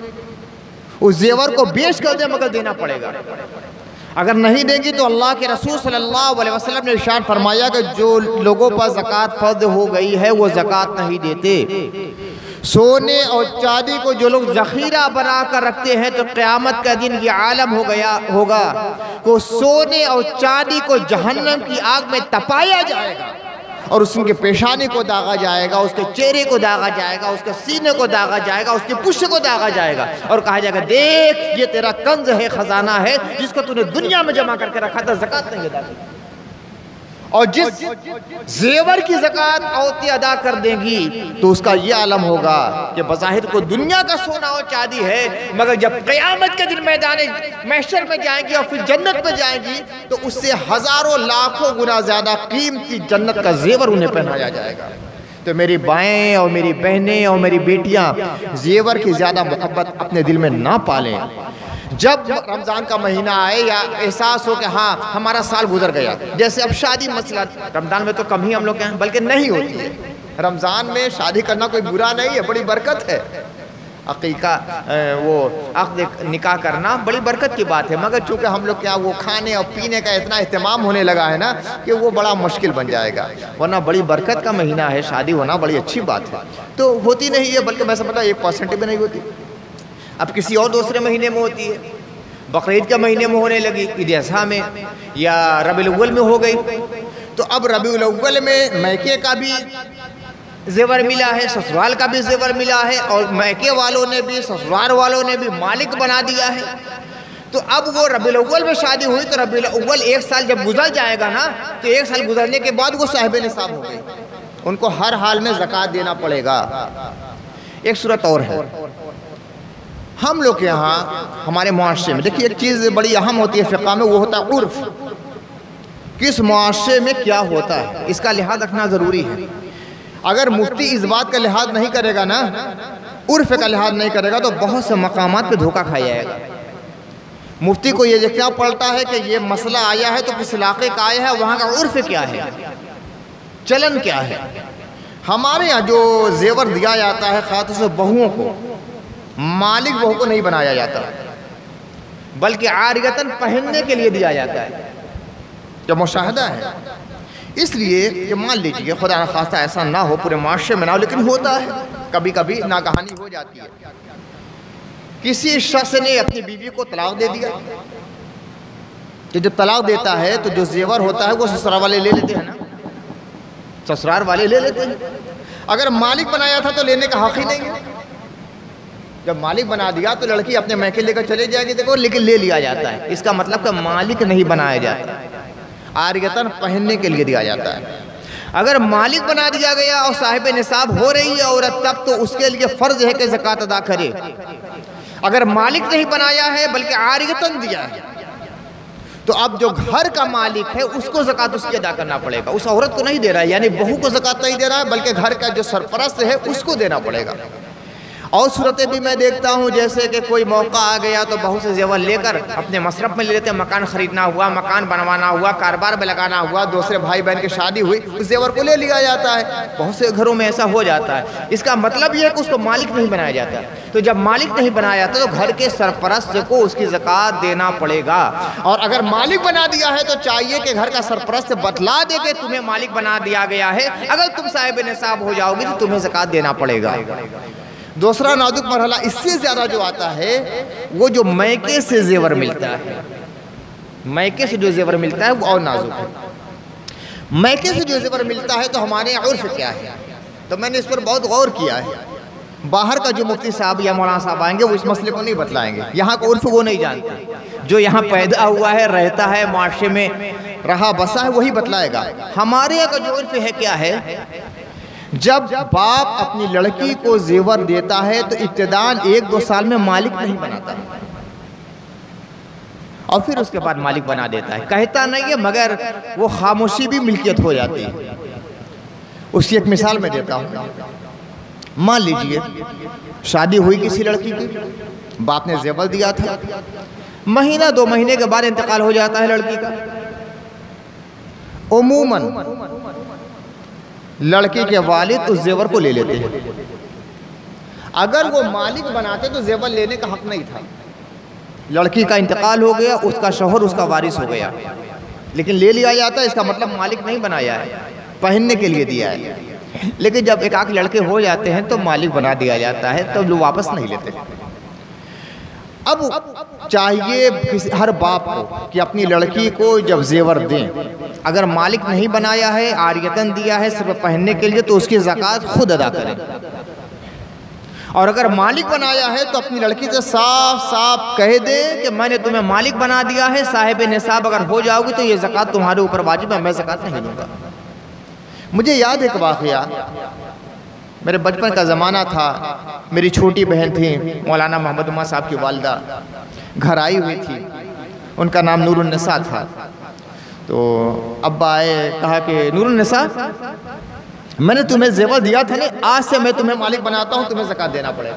اس زیور کو بیچ کر دیں مگر دینا پڑے گا. اگر نہیں دیں گی تو اللہ کے رسول صلی اللہ علیہ وسلم نے ارشاد فرمایا کہ جو لوگوں پر زکوٰۃ فرض ہو گئی ہے وہ زکوٰۃ نہیں دیتے. سونے اور چاندی کو جو لوگ ذخیرہ بنا کر رکھتے ہیں تو قیامت کا دن یہ عالم ہو گیا ہوگا کہ سونے اور چاندی کو جہنم کی آگ میں تپایا جائے گا اور اس کے پیشانی کو داغا جائے گا، اس کے چہرے کو داغا جائے گا، اس کے سینے کو داغا جائے گا، اس کی پشت کو داغا جائے گا اور کہا جائے گا دیکھ یہ تیرا کنز ہے، خزانہ ہے جس کو تو نے دنیا میں جمع کر کے رکھا تھا، زکوٰۃ نہیں ادا کی. اور جس زیور کی زکوٰۃ عورتیں ادا کر دیں گی تو اس کا یہ عالم ہوگا کہ بظاہر کو دنیا کا سونا اور چاندی ہے، مگر جب قیامت کے دن میدان محشر میں جائیں گی اور پھر جنت میں جائیں گی تو اس سے ہزاروں لاکھوں گنا زیادہ قیمتی جنت کا زیور انہیں پہنایا جائے گا. تو میری بائیں اور میری بہنیں اور میری بیٹیاں زیور کی زیادہ محبت اپنے دل میں نہ پالیں. جب رمضان کا مہینہ آئے یا احساس ہو کہ ہاں ہمارا سال گزر گیا، جیسے اب شادی مسئلہ رمضان میں تو کم ہی ہم لوگ ہیں بلکہ نہیں ہوتی ہے. رمضان میں شادی کرنا کوئی برا نہیں ہے، بڑی برکت ہے. عقیقہ وہ عقد نکاح کرنا بڑی برکت کی بات ہے، مگر چونکہ ہم لوگ کیا وہ کھانے اور پینے کا اتنا اہتمام ہونے لگا ہے نا کہ وہ بڑا مشکل بن جائے گا. ورنہ بڑی برکت کا مہینہ ہے، شادی ہونا بڑی اچھی بات ہے. تو ہوتی نہیں ہے، بلکہ میں سمجھتا ایک پرسنٹ بھی نہیں ہوتی. اب کسی اور دوسرے مہینے میں ہوتی ہے، بقرعید کے مہینے میں ہونے لگی، عید اضحیٰ میں یا ربیع الاول میں ہو گئی. تو اب ربیع الاول میں میکے کا بھی زیور ملا ہے، سسرال کا بھی زیور ملا ہے، اور میکے والوں نے بھی سسرال والوں نے بھی مالک بنا دیا ہے. تو اب وہ ربیع الاول میں شادی ہوئی تو ربیع الاول ایک سال جب گزر جائے گا نا تو ایک سال گزرنے کے بعد وہ صاحب نصاب ہو گئی، ان کو ہر حال میں زکوٰۃ دینا پڑے گا. ایک صورت اور ہے ہم لوگ کے یہاں ہمارے معاشرے میں، دیکھیے ایک چیز بڑی اہم ہوتی ہے فقہ میں، وہ ہوتا ہے عرف. کس معاشرے میں کیا ہوتا ہے اس کا لحاظ رکھنا ضروری ہے. اگر مفتی اس بات کا لحاظ نہیں کرے گا نا، عرف کا لحاظ نہیں کرے گا تو بہت سے مقامات پہ دھوکہ کھا جائے گا. مفتی کو یہ دیکھنا پڑتا ہے کہ یہ مسئلہ آیا ہے تو کس علاقے کا آیا ہے، وہاں کا عرف کیا ہے، چلن کیا ہے. ہمارے یہاں جو زیور دیا جاتا ہے خاص طور سے بہوؤں کو، مالک بہو کو نہیں بنایا جاتا بلکہ عاریتاً پہننے کے لیے دیا جاتا ہے. جو مشاہدہ ہے اس لیے کہ مان لیجیے خدا نخواستہ ایسا نہ ہو، پورے معاشرے میں نہ ہو، لیکن ہوتا ہے کبھی کبھی ناگہانی ہو جاتی ہے. کسی شخص نے اپنی بیوی کو طلاق دے دیا، کہ جب طلاق دیتا ہے تو جو زیور ہوتا ہے وہ سسرال والے لے لیتے ہیں نا، سسرال والے لے لیتے ہیں. اگر مالک بنایا تھا تو لینے کا حق ہی نہیں ہے. جب مالک بنا دیا تو لڑکی اپنے میکے لے کر چلے جائے گی، دیکھو لیکن لے لیا جاتا ہے. اس کا مطلب کہ مالک نہیں بنایا جاتا، عاریتاً پہننے کے لیے دیا جاتا ہے. اگر مالک بنا دیا گیا اور صاحب نصاب ہو رہی ہے عورت تب تو اس کے لیے فرض ہے کہ زکوٰۃ ادا کرے. اگر مالک نہیں بنایا ہے بلکہ عاریتاً دیا ہے تو اب جو گھر کا مالک ہے اس کو زکوٰۃ اس کی ادا کرنا پڑے گا. اس عورت کو نہیں دے رہا ہے، یعنی بہو کو زکوٰۃ نہیں دے رہا ہے بلکہ گھر کا جو سرپرست ہے اس کو دینا پڑے گا. اور صورتیں بھی میں دیکھتا ہوں جیسے کہ کوئی موقع آ گیا تو بہت سے زیور لے کر اپنے مصرف میں لے لیتے ہیں. مکان خریدنا ہوا، مکان بنوانا ہوا، کاروبار میں لگانا ہوا، دوسرے بھائی بہن کی شادی ہوئی، اس زیور کو لے لیا جاتا ہے. بہت سے گھروں میں ایسا ہو جاتا ہے. اس کا مطلب یہ ہے کہ اس کو مالک نہیں بنایا جاتا. تو جب مالک نہیں بنایا جاتا تو گھر کے سرپرست کو اس کی زکوٰۃ دینا پڑے گا. اور اگر مالک بنا دیا ہے تو چاہیے کہ گھر کا سرپرست بتلا دے کہ تمہیں مالک بنا دیا گیا ہے، اگر تم صاحب نصاب ہو جاؤ گے تو تمہیں زکوٰۃ دینا پڑے گا. دوسرا نازک مرحلہ اس سے زیادہ جو آتا ہے وہ جو میکے سے زیور ملتا ہے. میکے سے جو زیور ملتا ہے وہ اور نازک ہے. میکے سے جو زیور ملتا ہے تو ہمارے عرف کیا ہے، تو میں نے اس پر بہت غور کیا ہے. باہر کا جو مفتی صاحب یا مولانا صاحب آئیں گے وہ اس مسئلے کو نہیں بتلائیں گے. یہاں کا عرف وہ نہیں جانتے. جو یہاں پیدا ہوا ہے، رہتا ہے، معاشرے میں رہا بسا ہے، وہی بتلائے گا. ہمارے یہاں کا جو عرف ہے کیا ہے، جب باپ اپنی لڑکی کو زیور دیتا ہے تو ابتداً ایک دو سال میں مالک نہیں بناتا اور پھر اس کے بعد مالک بنا دیتا ہے. کہتا نہیں ہے مگر وہ خاموشی بھی ملکیت ہو جاتی ہے. اس کی ایک مثال میں دیتا ہوں. مان لیجئے شادی ہوئی کسی لڑکی کی، باپ نے زیور دیا تھا، مہینہ دو مہینے کے بعد انتقال ہو جاتا ہے لڑکی کا. عموماً لڑکی کے والد اس زیور کو لے لیتے ہیں. اگر وہ مالک بناتے تو زیور لینے کا حق نہیں تھا. لڑکی کا انتقال ہو گیا، اس کا شوہر اس کا وارث ہو گیا، لیکن لے لیا جاتا ہے، اس کا مطلب مالک نہیں بنایا ہے، پہننے کے لیے دیا ہے. لیکن جب ایک آدھ لڑکے ہو جاتے ہیں تو مالک بنا دیا جاتا ہے، تو لوگ واپس نہیں لیتے. اب چاہیے ہر باپ کو کہ اپنی لڑکی کو جب زیور دیں، اگر مالک نہیں بنایا ہے، عاریتاً دیا ہے صرف پہننے کے لیے، تو اس کی زکوٰۃ خود ادا کریں. اور اگر مالک بنایا ہے تو اپنی لڑکی سے صاف صاف کہہ دے کہ میں نے تمہیں مالک بنا دیا ہے، صاحب نصاب اگر ہو جاؤ گی تو یہ زکوٰۃ تمہارے اوپر واجب ہے، میں زکوٰۃ نہیں دوں گا. مجھے یاد ہے ایک واقعہ، میرے بچپن کا زمانہ تھا، میری چھوٹی بہن تھی مولانا محمد عمر صاحب کی والدہ، گھر آئی ہوئی تھی، ان کا نام نور النساء تھا. تو ابا آئے، کہا کہ نور النساء میں نے تمہیں زیور دیا تھا نہیں، آج سے میں تمہیں مالک بناتا ہوں، تمہیں زکوٰۃ دینا پڑے گا.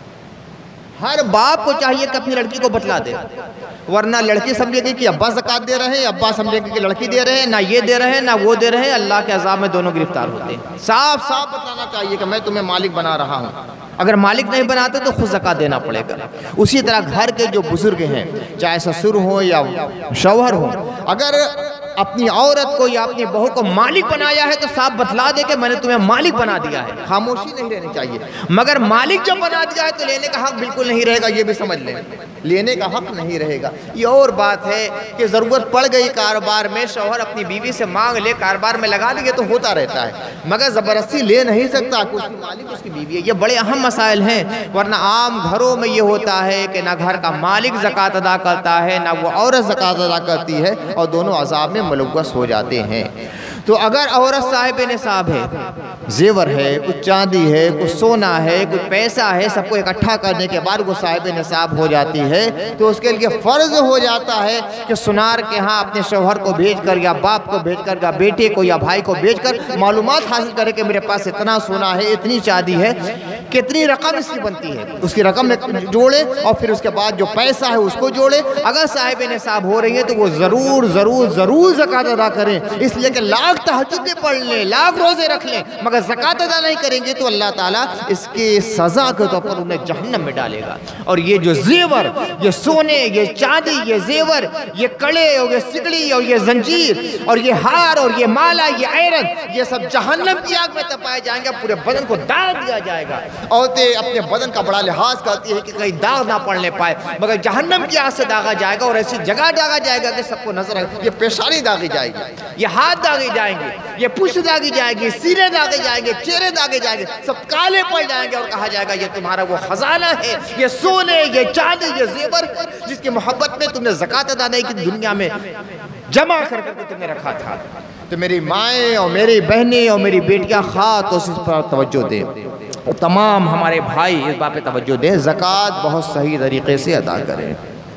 ہر باپ کو چاہیے کہ اپنی لڑکی کو بتلا دے، ورنہ لڑکی سمجھے گی کہ ابا زکوٰۃ دے رہے ہیں، ابا سمجھے گی کہ لڑکی دے رہے ہیں، نہ یہ دے رہے ہیں نہ وہ دے رہے ہیں، اللہ کے عذاب میں دونوں گرفتار ہوتے ہیں. صاف صاف بتلانا چاہیے کہ میں تمہیں مالک بنا رہا ہوں. اگر مالک نہیں بناتے تو خود زکوٰۃ دینا پڑے گا. اسی طرح گھر کے جو بزرگ ہیں، چاہے سسر ہوں یا شوہر ہوں، اگر اپنی عورت کو یا اپنی بہو کو مالک بنایا ہے تو صاحب بتلا دے کہ میں نے تمہیں مالک بنا دیا ہے. خاموشی نہیں رہنی چاہیے. مگر مالک جب بنا دیا ہے تو لینے کا حق بالکل نہیں رہے گا، یہ بھی سمجھ لیں، لینے کا حق نہیں رہے گا. یہ اور بات ہے کہ ضرورت پڑ گئی کاروبار میں، شوہر اپنی بیوی سے مانگ لے، کاروبار میں لگا لے تو ہوتا رہتا ہے، مگر زبردستی لے نہیں سکتا کہ اس کی مالک اس کی بیوی ہے. یہ بڑے اہم مسائل ہیں، ورنہ عام گھروں میں یہ ہوتا ہے کہ نہ گھر کا مالک زکوٰۃ ادا کرتا ہے، نہ وہ عورت زکوٰۃ ادا کرتی ہے، اور دونوں عذاب میں ملوث ہو جاتے ہیں. تو اگر عورت صاحب نصاب ہے، زیور ہے، کچھ چاندی ہے، کچھ سونا ہے، کچھ پیسہ ہے، سب کو اکٹھا کرنے کے بعد وہ صاحب نصاب ہو جاتی ہے، تو اس کے لیے فرض ہو جاتا ہے کہ سنار کے ہاں اپنے شوہر کو بھیج کر یا باپ کو بھیج کر یا بیٹے کو یا بھائی کو بھیج کر معلومات حاصل کرے کہ میرے پاس اتنا سونا ہے، اتنی چاندی ہے، کتنی رقم اس کی بنتی ہے، اس کی رقم میں جوڑے، اور پھر اس کے بعد جو پیسہ ہے اس کو جوڑے. اگر صاحب نصاب ہو رہی ہے تو وہ ضرور ضرور ضرور زکوٰۃ ادا کریں، اس لیے کہ لاکھ تہجد بھی پڑھ لیں، لاکھ روزے رکھ لیں، مگر زکوٰۃ ادا نہیں کریں گے تو اللہ تعالیٰ اس کی سزا کے طور پر انہیں جہنم میں ڈالے گا. اور یہ جو زیور، یہ سونے، یہ چاندی، یہ زیور، یہ کڑے اور یہ سکڑی اور یہ زنجیر اور یہ ہار اور یہ مالا، یہ ایرن، یہ سب جہنم کی آگ میں تپائے جائیں گے. پورے بدن کو داغ دیا جائے گا. عورتیں اپنے بدن کا بڑا لحاظ کرتی ہے کہ کہیں داغ نہ پڑنے پائے، مگر جہنم کی آگ سے داغا جائے گا، اور ایسی جگہ داغا جائے گا کہ سب کو نظر آئے. یہ پیشانی داغی جائے گی، یہ ہاتھ داغی جائیں گے، یہ پشت داغی جائے گی، سینے داغے جائیں گے، چہرے داغے جائیں گے، سب کالے پڑ جائیں گے، اور کہا جائے گا یہ تمہارا وہ خزانہ ہے، یہ سونے، یہ چاندی، یہ زیور جس کی محبت میں تم نے زکوٰۃ ادا نہیں کی، دنیا میں جمع کر کر کے تم نے رکھا تھا. تو میری مائیں اور میری بہنیں اور میری بیٹیاں خاص اس پر توجہ دیں، اور تمام ہمارے بھائی اس بات پہ توجہ دیں، زکوٰۃ بہت صحیح طریقے سے ادا کریں.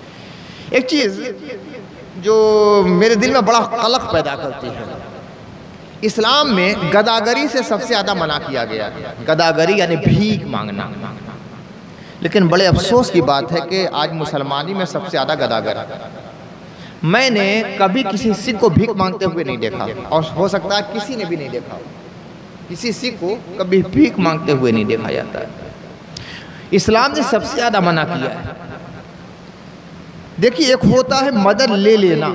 ایک چیز جو میرے دل میں بڑا قلق پیدا کرتی ہے، اسلام میں گداگری سے سب سے زیادہ منع کیا گیا ہے. گداگری یعنی بھیک مانگنا. لیکن بڑے افسوس کی بات ہے کہ آج مسلمانی میں سب سے زیادہ گداگر ہے. میں نے کبھی کسی سکھ کو بھیک مانگتے ہوئے نہیں دیکھا، اور ہو سکتا ہے کسی نے بھی نہیں دیکھا. کسی سکھ کو کبھی بھیک مانگتے ہوئے نہیں دیکھا جاتا ہے. اسلام نے سب سے زیادہ منع کیا ہے. دیکھیے، ایک ہوتا ہے مدد لے لینا،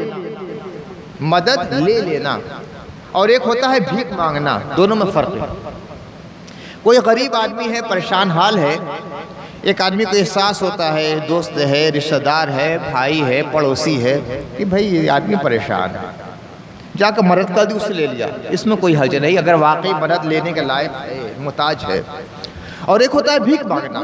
مدد لے لینا، اور ایک ہوتا ہے بھیک مانگنا. دونوں میں فرق ہے. کوئی غریب آدمی ہے، پریشان حال ہے، ایک آدمی کو احساس ہوتا ہے، دوست ہے، رشتہ دار ہے، بھائی ہے، پڑوسی ہے، کہ بھائی یہ آدمی پریشان ہے، جا کر مدد کر دی، اس سے لے لیا، اس میں کوئی حرج نہیں اگر واقعی مدد لینے کے لائق ہے، محتاج ہے. اور ایک ہوتا ہے بھیک مانگنا.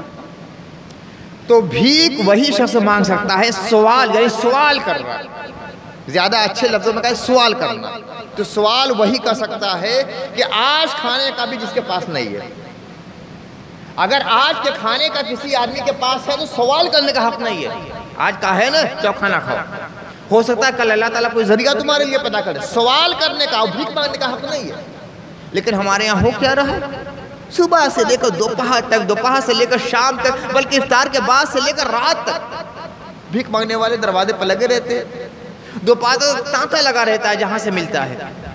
تو بھیک وہی شخص مانگ سکتا ہے سوال، یعنی سوال کر رہا ہے، زیادہ اچھے لفظوں میں کہا ہے سوال کرنا. تو سوال وہی کر سکتا ہے کہ آج کھانے کا بھی جس کے پاس نہیں ہے. اگر آج کے کھانے کا کسی آدمی کے پاس ہے تو سوال کرنے کا حق نہیں ہے. آج کا ہے نا، چاہو کھانا کھاؤ. ہو سکتا ہے کل اللہ تعالیٰ کوئی ذریعہ تمہارے لیے پیدا کر دے. سوال کرنے کا اور بھیک مانگنے کا حق نہیں ہے. لیکن ہمارے یہاں ہو کیا رہا ہے؟ صبح سے لے کر دوپہر تک، دوپہر سے لے کر شام تک، بلکہ افطار کے بعد سے لے کر رات تک بھیک مانگنے والے دروازے پر لگے رہتے ہیں. دوپہر تک تانتا لگا رہتا ہے جہاں سے ملتا ہے.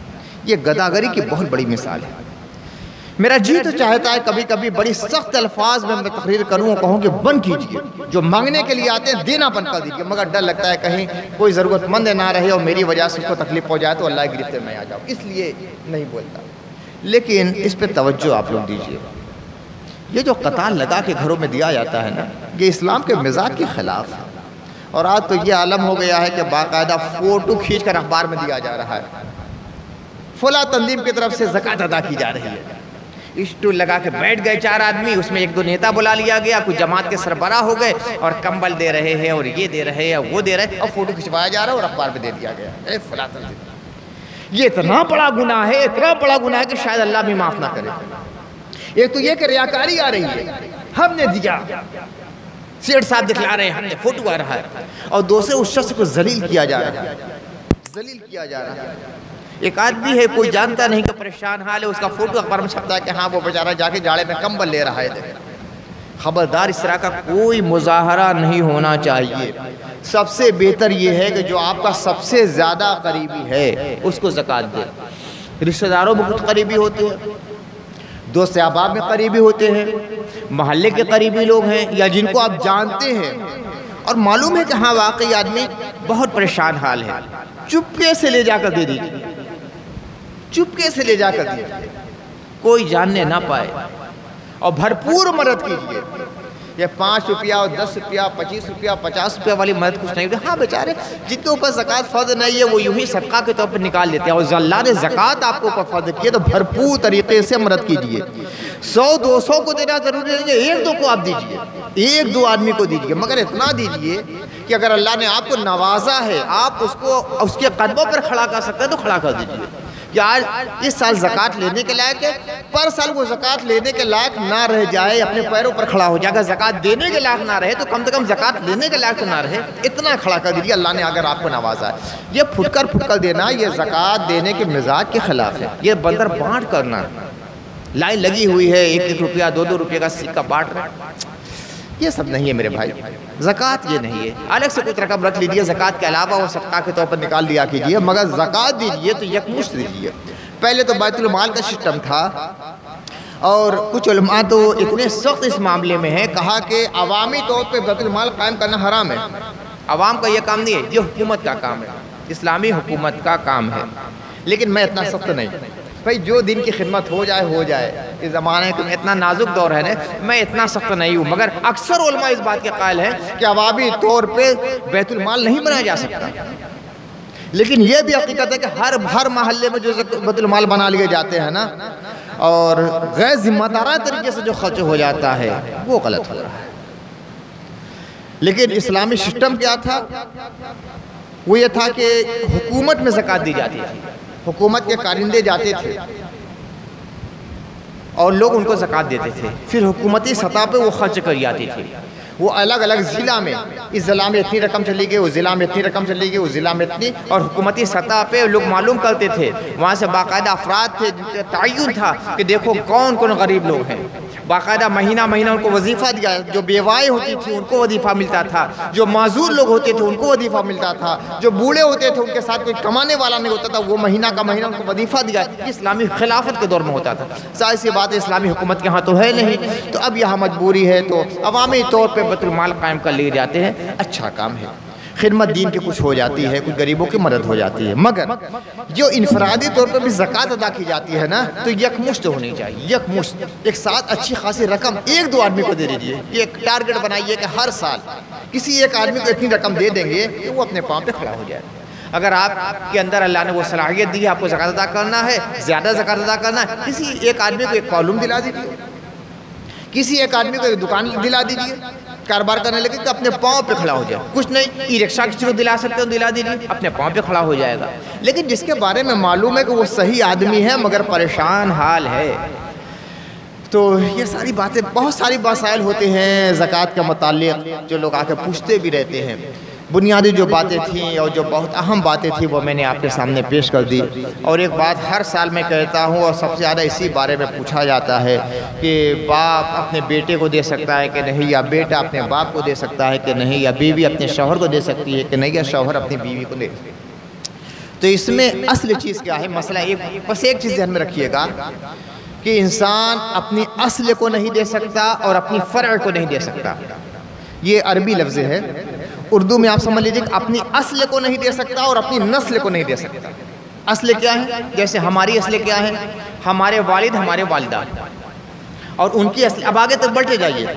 یہ گداگری کی بہت بڑی مثال ہے۔ میرا جی تو چاہتا ہے کبھی کبھی بڑی سخت الفاظ میں میں تقریر کروں اور کہوں کہ بند کیجئے، جو مانگنے کے لیے آتے ہیں دینا بند کر دیجئے، مگر ڈر لگتا ہے کہیں کوئی ضرورت مند نہ رہے اور میری وجہ سے اس کو تکلیف ہو جائے تو اللہ کی گرفت میں آ جاؤں، اس لیے نہیں بولتا۔ لیکن اس پہ توجہ آپ لوگ دیجئے، یہ جو قطار لگا کے گھروں میں دیا جاتا ہے نا، یہ اسلام کے مزاج کے خلاف ہے، اور آج تو یہ عالم ہو گیا ہے کہ باقاعدہ فوٹو کھینچ کر اخبار میں دیا جا رہا ہے، فلاں تنظیم کی طرف سے زکوٰۃ ادا کی جا رہی ہے، اسٹول لگا کے بیٹھ گئے چار آدمی، اس میں ایک دو نیتا بلا لیا گیا، کچھ جماعت کے سربراہ ہو گئے اور کمبل دے رہے ہیں اور یہ دے رہے ہیں وہ دے رہے ہیں اور فوٹو کھنچوایا جا رہا ہے اور اخبار میں دے دیا گیا اے فلاں تنظیم۔ یہ اتنا بڑا گناہ ہے، اتنا بڑا گناہ ہے کہ شاید اللہ بھی معاف نہ کرے۔ ایک تو یہ کہ ریاکاری آ رہی ہے، ہم نے دیا، سیٹ صاحب دکھلا رہے ہیں، ہم نے فوٹو آ رہا ہے، اور دوسرے اس شخص کو ذلیل کیا جا رہا ہے، ذلیل کیا جا رہا ہے۔ ایک آدمی ہے کوئی جانتا نہیں کہ پریشان حال ہے، اس کا فوٹو اخبار میں چھپتا ہے کہ ہاں وہ بیچارہ جا کے جاڑے میں کمبل لے رہا ہے۔ خبردار، اس طرح کا کوئی مظاہرہ نہیں ہونا چاہیے۔ سب سے بہتر یہ ہے کہ جو آپ کا سب سے زیادہ قریبی ہے اس کو زکوٰۃ دے۔ رشتہ داروں میں کچھ قریبی ہوتے ہیں، دوست احباب میں قریبی ہوتے ہیں، محلے کے قریبی لوگ ہیں یا جن کو آپ جانتے ہیں اور معلوم ہے کہ ہاں واقعی آدمی بہت پریشان حال ہے، چپکے سے لے جا کر دے دیجیے، چپکے سے لے جا کر دیجیے، کوئی جاننے نہ پائے، اور بھرپور مدد کیجیے۔ یہ پانچ روپیہ اور دس روپیہ پچیس روپیہ پچاس روپیہ والی مدد کچھ نہیں ہوتی۔ ہاں بیچارے جن کے اوپر زکوٰۃ فرض نہیں ہے وہ یوں ہی صدقہ کے طور پر نکال لیتے ہیں، اور اللہ نے زکوٰۃ آپ کو اوپر فرض کی ہے تو بھرپور طریقے سے مدد کیجیے۔ سو دو سو کو دینا ضروری نہیں ہے، ایک دو کو آپ دیجیے، ایک دو آدمی کو دیجیے، مگر اتنا دیجیے کہ اگر اللہ نے آپ کو نوازا ہے، آپ اس کو اس کے قدموں پر کھڑا کر سکتے ہیں تو کھڑا کر دیجیے کہ آج اس سال زکوٰۃ لینے کے لائق ہے، پر سال وہ زکوٰۃ لینے کے لائق نہ رہ جائے، اپنے پیروں پر کھڑا ہو جائے۔ اگر زکوٰۃ دینے کے لائق نہ رہے تو کم سے کم زکوٰۃ لینے کے لائق تو نہ رہے، اتنا کھڑا کر دیجیے۔ اللہ نے اگر آپ کو نوازا ہے، یہ پھٹ کر پھٹ کر دینا یہ زکوٰۃ دینے کے مزاج کے خلاف ہے۔ یہ بندر بانٹ کرنا، لائن لگی ہوئی ہے، ایک ایک روپیہ دو دو روپیہ کا سکہ بانٹ رہے، یہ سب نہیں ہے میرے بھائی۔ زکوٰۃ یہ نہیں ہے، الگ سے کچھ رقم رکھ لیجیے، زکوٰۃ کے علاوہ وہ صدقہ کے طور پر نکال دیا کیجیے، مگر زکوٰۃ دیجیے تو یکمشت دیجیے۔ پہلے تو بیت المال کا سسٹم تھا، اور کچھ علماء تو اتنے سخت اس معاملے میں ہیں، کہا کہ عوامی طور پہ بیت المال قائم کرنا حرام ہے، عوام کا یہ کام نہیں ہے، یہ حکومت کا کام ہے، اسلامی حکومت کا کام ہے۔ لیکن میں اتنا سخت نہیں، بھائی جو دین کی خدمت ہو جائے ہو جائے، اس زمانے میں اتنا نازک دور ہے نا، میں اتنا سخت نہیں ہوں، مگر اکثر علماء اس بات کے قائل ہیں کہ عوامی طور پہ بیت المال نہیں بنایا جا سکتا۔ لیکن یہ بھی حقیقت ہے کہ ہر ہر محلے میں جو بیت المال بنا لیے جاتے ہیں نا، اور غیر ذمہ دارانہ طریقے سے جو خرچ ہو جاتا ہے وہ غلط ہو رہا ہے۔ لیکن اسلامی سسٹم کیا تھا؟ وہ یہ تھا کہ حکومت میں زکوٰۃ دی جاتی تھی، حکومت کے کارندے جاتے تھے اور لوگ ان کو زکوٰۃ دیتے تھے، پھر حکومتی سطح پہ وہ خرچ کر جاتی تھی۔ وہ الگ الگ ضلع میں، اس ضلع میں اتنی رقم چلی گئی، اس ضلع میں اتنی رقم چلی گئی، اس ضلع میں اتنی، اور حکومتی سطح پہ لوگ معلوم کرتے تھے، وہاں سے باقاعدہ افراد تھے جن کا تعین تھا کہ دیکھو کون کون غریب لوگ ہیں، باقاعدہ مہینہ مہینہ ان کو وظیفہ دیا، جو بیوائیں ہوتی تھیں ان کو وظیفہ ملتا تھا، جو معذور لوگ ہوتے تھے ان کو وظیفہ ملتا تھا، جو بوڑھے ہوتے تھے ان کے ساتھ کوئی کمانے والا نہیں ہوتا تھا، وہ مہینہ کا مہینہ ان کو وظیفہ دیا۔ یہ اسلامی خلافت کے دور میں ہوتا تھا، ظاہر سی بات ہے اسلامی حکومت کے ہاں تو ہے نہیں، تو اب یہاں مجبوری ہے تو عوامی طور پہ بیت المال قائم کر لیے جاتے ہیں، اچھا کام ہے، خدمت دین کی کچھ ہو جاتی ہے، کچھ غریبوں کی مدد ہو جاتی ہے، مگر جو انفرادی طور پر بھی زکوٰۃ ادا کی جاتی ہے نا تو یکمشت ہونی چاہیے، یکمشت ایک ساتھ اچھی خاصی رقم ایک دو آدمی کو دے دیجیے، ایک ٹارگٹ بنائیے کہ ہر سال کسی ایک آدمی کو اتنی رقم دے دیں گے کہ وہ اپنے پاؤں پہ کھڑا ہو جائے۔ اگر آپ کے اندر اللہ نے وہ صلاحیت دی ہے، آپ کو زکوٰۃ ادا کرنا ہے، زیادہ زکوٰۃ ادا کرنا ہے، کسی ایک آدمی کو ایک کالم دلا دیجیے، کسی ایک آدمی کو ایک دکان دلا دیجیے، کاروبار کرنے لگے کہ اپنے پاؤں پہ کھڑا ہو جائے، کچھ نہیں ای رکشا کسی کو دلا سکتے ہو دلا دیجیے، اپنے پاؤں پہ کھڑا ہو جائے گا۔ لیکن جس کے بارے میں معلوم ہے کہ وہ صحیح آدمی ہے مگر پریشان حال ہے، تو یہ ساری باتیں، بہت ساری مسائل ہوتے ہیں زکوٰۃ کے متعلق جو لوگ آ کے پوچھتے بھی رہتے ہیں۔ بنیادی جو باتیں تھیں اور جو بہت اہم باتیں تھیں وہ میں نے آپ کے سامنے پیش کر دی، اور ایک بات ہر سال میں کہتا ہوں اور سب سے زیادہ اسی بارے میں پوچھا جاتا ہے کہ باپ اپنے بیٹے کو دے سکتا ہے کہ نہیں، یا بیٹا اپنے باپ کو دے سکتا ہے کہ نہیں، یا بیوی اپنے شوہر کو دے سکتی ہے کہ نہیں، یا شوہر اپنی بیوی کو دے سکتی ہے۔ تو اس میں اصل چیز کیا ہے؟ مسئلہ ایک بس ایک چیز ذہن میں رکھیے گا کہ انسان اپنی اصل کو نہیں دے سکتا اور اپنی فرع کو نہیں دے سکتا. یہ عربی لفظ ہے. اردو میں آپ سمجھ لیجیے کہ اپنی اصل کو نہیں دے سکتا اور اپنی نسل کو نہیں دے سکتا. اصل کیا ہے؟ جیسے ہماری اصل کیا ہے؟ ہمارے والد، ہمارے والدہ، اور ان کی اصل. اب آگے تک بڑھتے جائیے.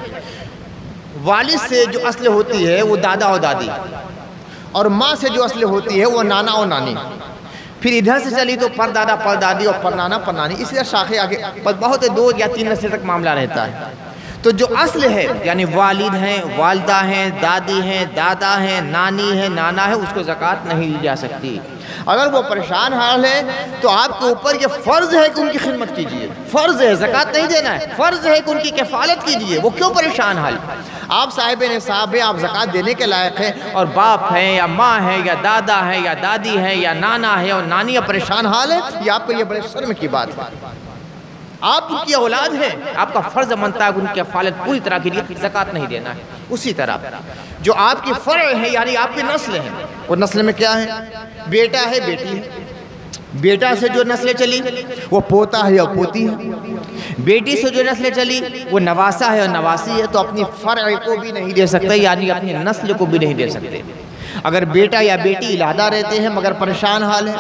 والد سے جو اصل ہوتی ہے وہ دادا اور دادی، اور ماں سے جو اصل ہوتی ہے وہ نانا اور نانی. پھر ادھر سے چلی تو پر دادا پر دادی اور پر نانا پر نانی، اسی طرح شاخیں آگے بہت دو یا تین نسل تک معاملہ رہتا ہے. تو جو اصل ہے یعنی والد ہیں، والدہ ہیں، دادی ہیں، دادا ہیں، نانی ہے، نانا ہے، اس کو زکوٰۃ نہیں دی جا سکتی. اگر وہ پریشان حال ہے تو آپ کے اوپر یہ فرض ہے کہ ان کی خدمت کیجئے. فرض ہے، زکوٰۃ نہیں دینا ہے، فرض ہے کہ ان کی کفالت کیجئے. وہ کیوں پریشان حال؟ آپ صاحب نصاب ہیں، آپ زکوٰۃ دینے کے لائق ہیں، اور باپ ہیں یا ماں ہیں یا دادا ہیں یا دادی ہیں یا نانا ہے اور نانی یا پریشان حال ہے. یہ آپ کے لیے بڑے شرم کی بات ہے. آپ ان کی اولاد ہیں، آپ کا فرض بنتا ہے کہ ان کی کفالت پوری طرح کے لیے زکوٰۃ نہیں دینا ہے. اسی طرح جو آپ کی فرع ہے یعنی آپ کی نسل ہے، وہ نسل میں کیا ہے؟ بیٹا ہے، بیٹی ہے. بیٹا سے جو نسلیں چلی وہ پوتا ہے اور پوتی ہے. بیٹی سے جو نسلیں چلی وہ نواسا ہے اور نواسی ہے. تو اپنی فرع کو بھی نہیں دے سکتے یعنی اپنی نسل کو بھی نہیں دے سکتے. اگر بیٹا یا بیٹی علیحدہ رہتے ہیں مگر پریشان حال ہے،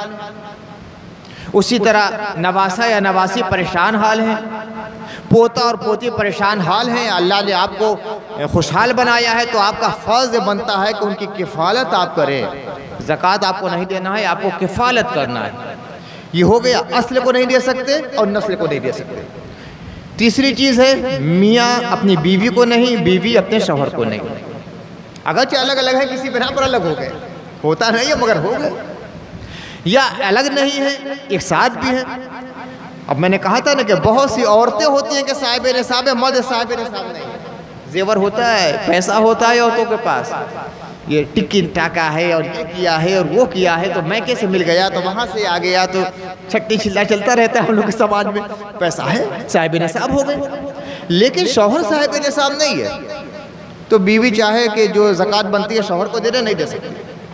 اسی طرح نواسا یا نواسی پریشان حال ہیں، پوتا اور پوتی پریشان حال ہیں. اللہ نے آپ کو خوشحال بنایا ہے تو آپ کا فرض بنتا ہے کہ ان کی کفالت آپ کریں. زکوٰۃ آپ کو نہیں دینا ہے، آپ کو کفالت کرنا ہے. یہ ہو گیا، اصل کو نہیں دے سکتے اور نسل کو نہیں دے سکتے. تیسری چیز ہے میاں اپنی بیوی کو نہیں، بیوی اپنے شوہر کو نہیں. اگرچہ الگ الگ ہے، کسی بنا پر الگ ہو گئے، ہوتا نہیں ہے مگر ہو گئے. یا الگ نہیں ہے، ایک ساتھ بھی ہے. اب میں نے کہا تھا نا کہ بہت سی عورتیں ہوتی ہیں کہ صاحب نصاب ہے، مرد صاحب نصاب نہیں ہے. زیور ہوتا ہے، پیسہ ہوتا ہے عورتوں کے پاس، یہ ٹکی ٹاکا ہے اور یہ کیا ہے اور وہ کیا ہے، تو میں کیسے مل گیا، تو وہاں سے آ گیا، تو چھٹی چھلا چلتا رہتا ہے ہم لوگ کے سماج میں. پیسہ ہے، صاحب نصاب ہو گئے. لیکن شوہر صاحب نصاب نہیں ہے تو بیوی چاہے کہ جو زکوٰۃ بنتی ہے شوہر کو دینے نہیں دے سکتی.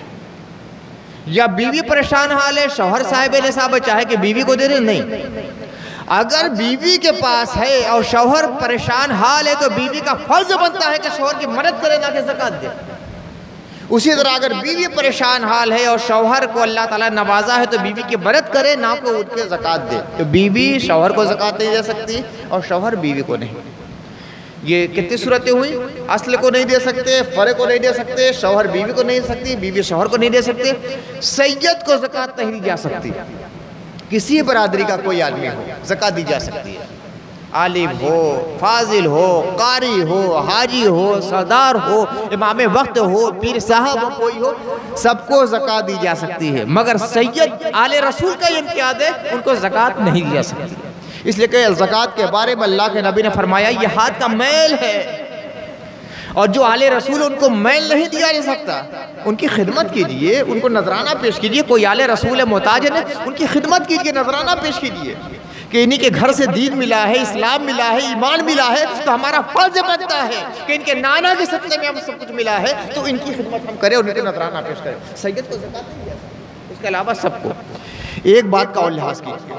یا بیوی پریشان حال ہے، شوہر صاحب نصاب ہے، چاہے کہ بیوی کو دے دے نہیں. اگر بیوی کے پاس ہے اور شوہر پریشان حال ہے تو بیوی کا فرض بنتا ہے کہ شوہر کی مدد کرے نہ کہ زکوٰۃ دے. اسی طرح اگر بیوی پریشان حال ہے اور شوہر کو اللہ تعالیٰ نوازا ہے تو بیوی کی مدد کرے نہ کہ ان کے زکوٰۃ دے. تو بیوی شوہر کو زکوٰۃ نہیں دے سکتی اور شوہر بیوی کو نہیں. یہ کتنی صورتیں ہوئی؟ اصل کو نہیں دے سکتے، فرع کو نہیں دے سکتے، شوہر بیوی کو نہیں دے سکتی، بیوی شوہر کو نہیں دے سکتے. سید کو زکوٰۃ نہیں دی جا سکتی. کسی برادری کا کوئی آدمی ہو زکوٰۃ دی جا سکتی ہے. عالم ہو، فاضل ہو، قاری ہو، حاجی ہو، سردار ہو، امام وقت ہو، پیر صاحب ہو، کوئی ہو، سب کو زکوٰۃ دی جا سکتی ہے. مگر سید آل رسول کا یہ امتیاز ہے، ان کو زکوٰۃ نہیں دی جا سکتی. اس لیے کہ زکوٰۃ کے بارے میں اللہ کے نبی نے فرمایا یہ ہاتھ کا میل ہے، اور جو آل رسول ان کو میل نہیں دیا جا سکتا. ان کی خدمت کیجئے، ان کو نذرانہ پیش کیجئے. کوئی آل رسول محتاج ہے، ان کی خدمت کیجئے، نذرانہ پیش کیجئے کہ انہی کے گھر سے دین ملا ہے، اسلام ملا ہے، ایمان ملا ہے، تو ہمارا فرض بنتا ہے کہ ان کے نانا کے صدقے میں ہم سب کچھ ملا ہے تو ان کی خدمت ہم کریں اور ان کو نذرانہ پیش کریں. سید کو زکوٰۃ نہیں دیا سکتا، اس کے علاوہ سب کو. ایک بات کا اور لحاظ کیجئے،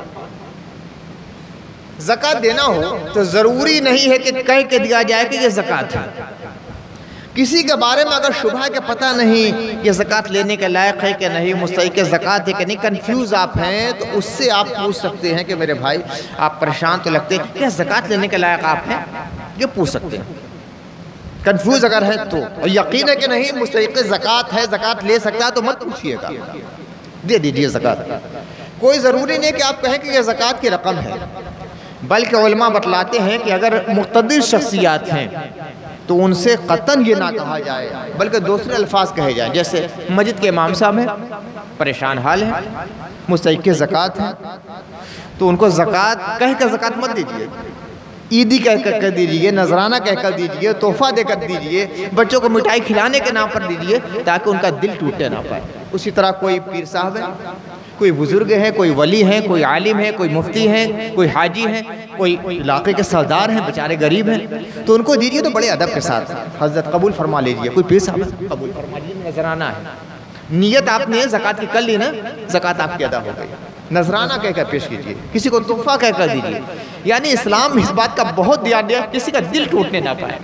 زکوٰۃ دینا ہو تو ضروری نہیں ہے کہ کہہ کے دیا جائے کہ یہ زکوٰۃ ہے. کسی کے بارے میں اگر شبہ ہے کہ پتہ نہیں یہ زکوٰۃ لینے کے لائق ہے کہ نہیں، مستحق زکوٰۃ ہے کہ نہیں، کنفیوز آپ ہیں، تو اس سے آپ پوچھ سکتے ہیں کہ میرے بھائی آپ پریشان تو لگتے ہیں، کیا زکوٰۃ لینے کے لائق آپ ہیں؟ یہ پوچھ سکتے ہیں. کنفیوز اگر ہے تو، اور یقین ہے کہ نہیں مستحق زکوٰۃ ہے، زکوٰۃ لے سکتا ہے، تو مت پوچھئے گا، دے دیجئے زکوٰۃ. کوئی ضروری نہیں کہ آپ کہیں کہ یہ زکوٰۃ کی رقم ہے، بلکہ علماء بتلاتے ہیں کہ اگر مقتدر شخصیات ہیں تو ان سے قطعاً یہ نہ کہا جائے بلکہ دوسرے الفاظ کہے جائیں. جیسے مسجد کے امام صاحب ہیں، پریشان حال ہیں، مستحق زکوٰۃ ہیں، تو ان کو زکوٰۃ کہہ کر زکوٰۃ مت دیجیے، عیدی کہہ کر کر دیجیے، نذرانہ کہہ کر دیجیے، تحفہ دے کر دیجیے، بچوں کو مٹھائی کھلانے کے نام پر دیجیے تاکہ ان کا دل ٹوٹے نہ پائے. اسی طرح کوئی پیر صاحب ہے، کوئی بزرگ ہے، کوئی ولی ہیں، کوئی عالم ہے، کوئی مفتی ہیں، کوئی حاجی ہیں، کوئی علاقے کے سردار ہیں، بیچارے غریب ہیں، تو ان کو دیجیے تو بڑے ادب کے ساتھ. حضرت قبول فرما لیجیے، کوئی پیر صاحب قبول فرما لیجیے، نذرانہ ہے. نیت آپ نے زکوٰۃ کی کر لی نا، زکوٰۃ آپ کی ادا ہو گئی. نذرانہ کہہ کر پیش کیجئے، کسی کو تحفہ کہہ کر دیجئے. یعنی اسلام اس بات کا بہت دھیان دیا کسی کا دل ٹوٹنے نہ پائے،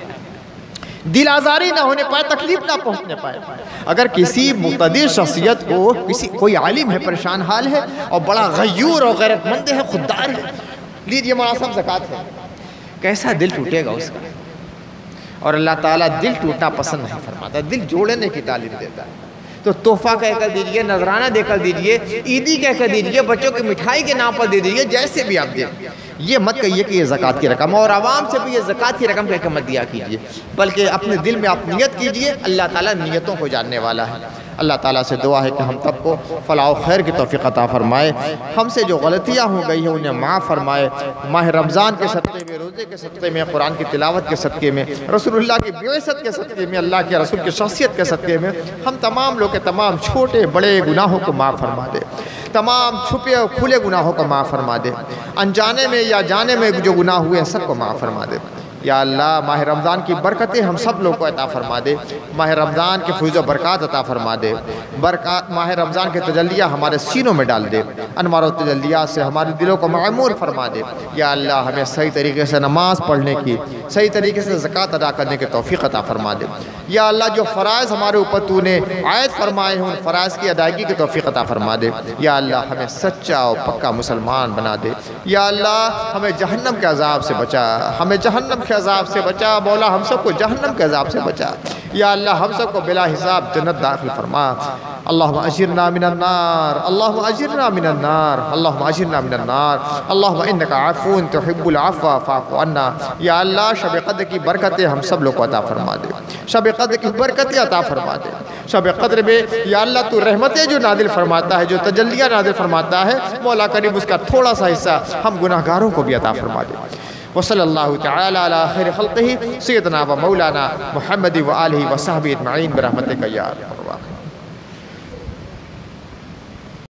دل آزاری نہ ہونے پائے، تکلیف نہ پہنچنے پائے. اگر کسی مقتدر شخصیت کو کسی کوئی عالم ہے پریشان حال ہے اور بڑا غیور اور غیرت مند ہے، خوددار ہے، لیجئے مولانا صاحب زکوٰۃ ہے، کیسا دل ٹوٹے گا اس کا. اور اللہ تعالیٰ دل ٹوٹنا پسند نہیں فرماتا، دل جوڑنے کی تعلیم دیتا ہے. تو تحفہ کہہ کر دیجئے، نذرانہ دے کر دیجئے، عیدی کہہ کر دیجئے، بچوں کی مٹھائی کے نام پر دے دیجئے، جیسے بھی آپ دیں. یہ مت کہیے کہ یہ زکوٰۃ کی رقم، اور عوام سے بھی یہ زکوٰۃ کی رقم کہہ کر مت دیا کیجئے، بلکہ اپنے دل میں آپ نیت کیجئے. اللہ تعالیٰ نیتوں کو جاننے والا ہے. اللہ تعالیٰ سے دعا ہے کہ ہم سب کو فلاح و خیر کی توفیق عطا فرمائے. ہم سے جو غلطیاں ہو گئی ہیں انہیں معاف فرمائے. ماہ رمضان کے صدقے میں، روزے کے صدقے میں، قرآن کی تلاوت کے صدقے میں، رسول اللہ کی بعثت کے صدقے میں، اللہ کے رسول کی شخصیت کے صدقے میں ہم تمام لوگ کے تمام چھوٹے بڑے گناہوں کو معاف فرما دے. تمام چھپے اور کھلے گناہوں کو معاف فرما دے. انجانے میں یا جانے میں جو گناہ ہوئے ہیں سب کو معاف فرما دے. یا اللہ ماہ رمضان کی برکتیں ہم سب لوگ کو عطا فرما دے. ماہ رمضان کے فیض و برکات عطا فرما دے. برکات ماہ رمضان کے تجلیہ ہمارے سینوں میں ڈال دے. انوار و تجلیات سے ہمارے دلوں کو معمور فرما دے. یا اللہ ہمیں صحیح طریقے سے نماز پڑھنے کی، صحیح طریقے سے زکوٰۃ ادا کرنے کی توفیق عطا فرما دے. یا اللہ جو فرائض ہمارے اوپر تو نے عائد فرمائے ہیں ان فرائض کی ادائیگی کی توفیق عطا فرما دے. یا اللہ ہمیں سچا اور پکا مسلمان بنا دے. یا اللہ ہمیں جہنم کے عذاب سے بچا، ہمیں جہنم کے عذاب سے بچا. مولا ہم سب کو جہنم کے عذاب سے بچا. یا اللہ ہم سب کو بلا حساب جنت داخل فرما. اللہم اجرنا من النار، اللہم اجرنا من النار، اللہم اجرنا من النار. اللہم انکا عفو تحب العفو فاعف عنا. یا اللہ شب قدر کی برکتیں ہم سب لوگ کو عطا فرما دے. شب قدر کی برکتیں عطا فرما دے. شب قدر میں یا اللہ تو رحمتیں جو نازل فرماتا ہے، جو تجلیہ نازل فرماتا ہے، مولا کریم اس کا تھوڑا سا حصہ ہم گناہگاروں کو بھی عطا فرما دے. وصلی اللہ تعالی علی خیر خلقہ سیدنا و مولانا محمد و آلہ و صحبہ اجمعین برحمتک یا رب.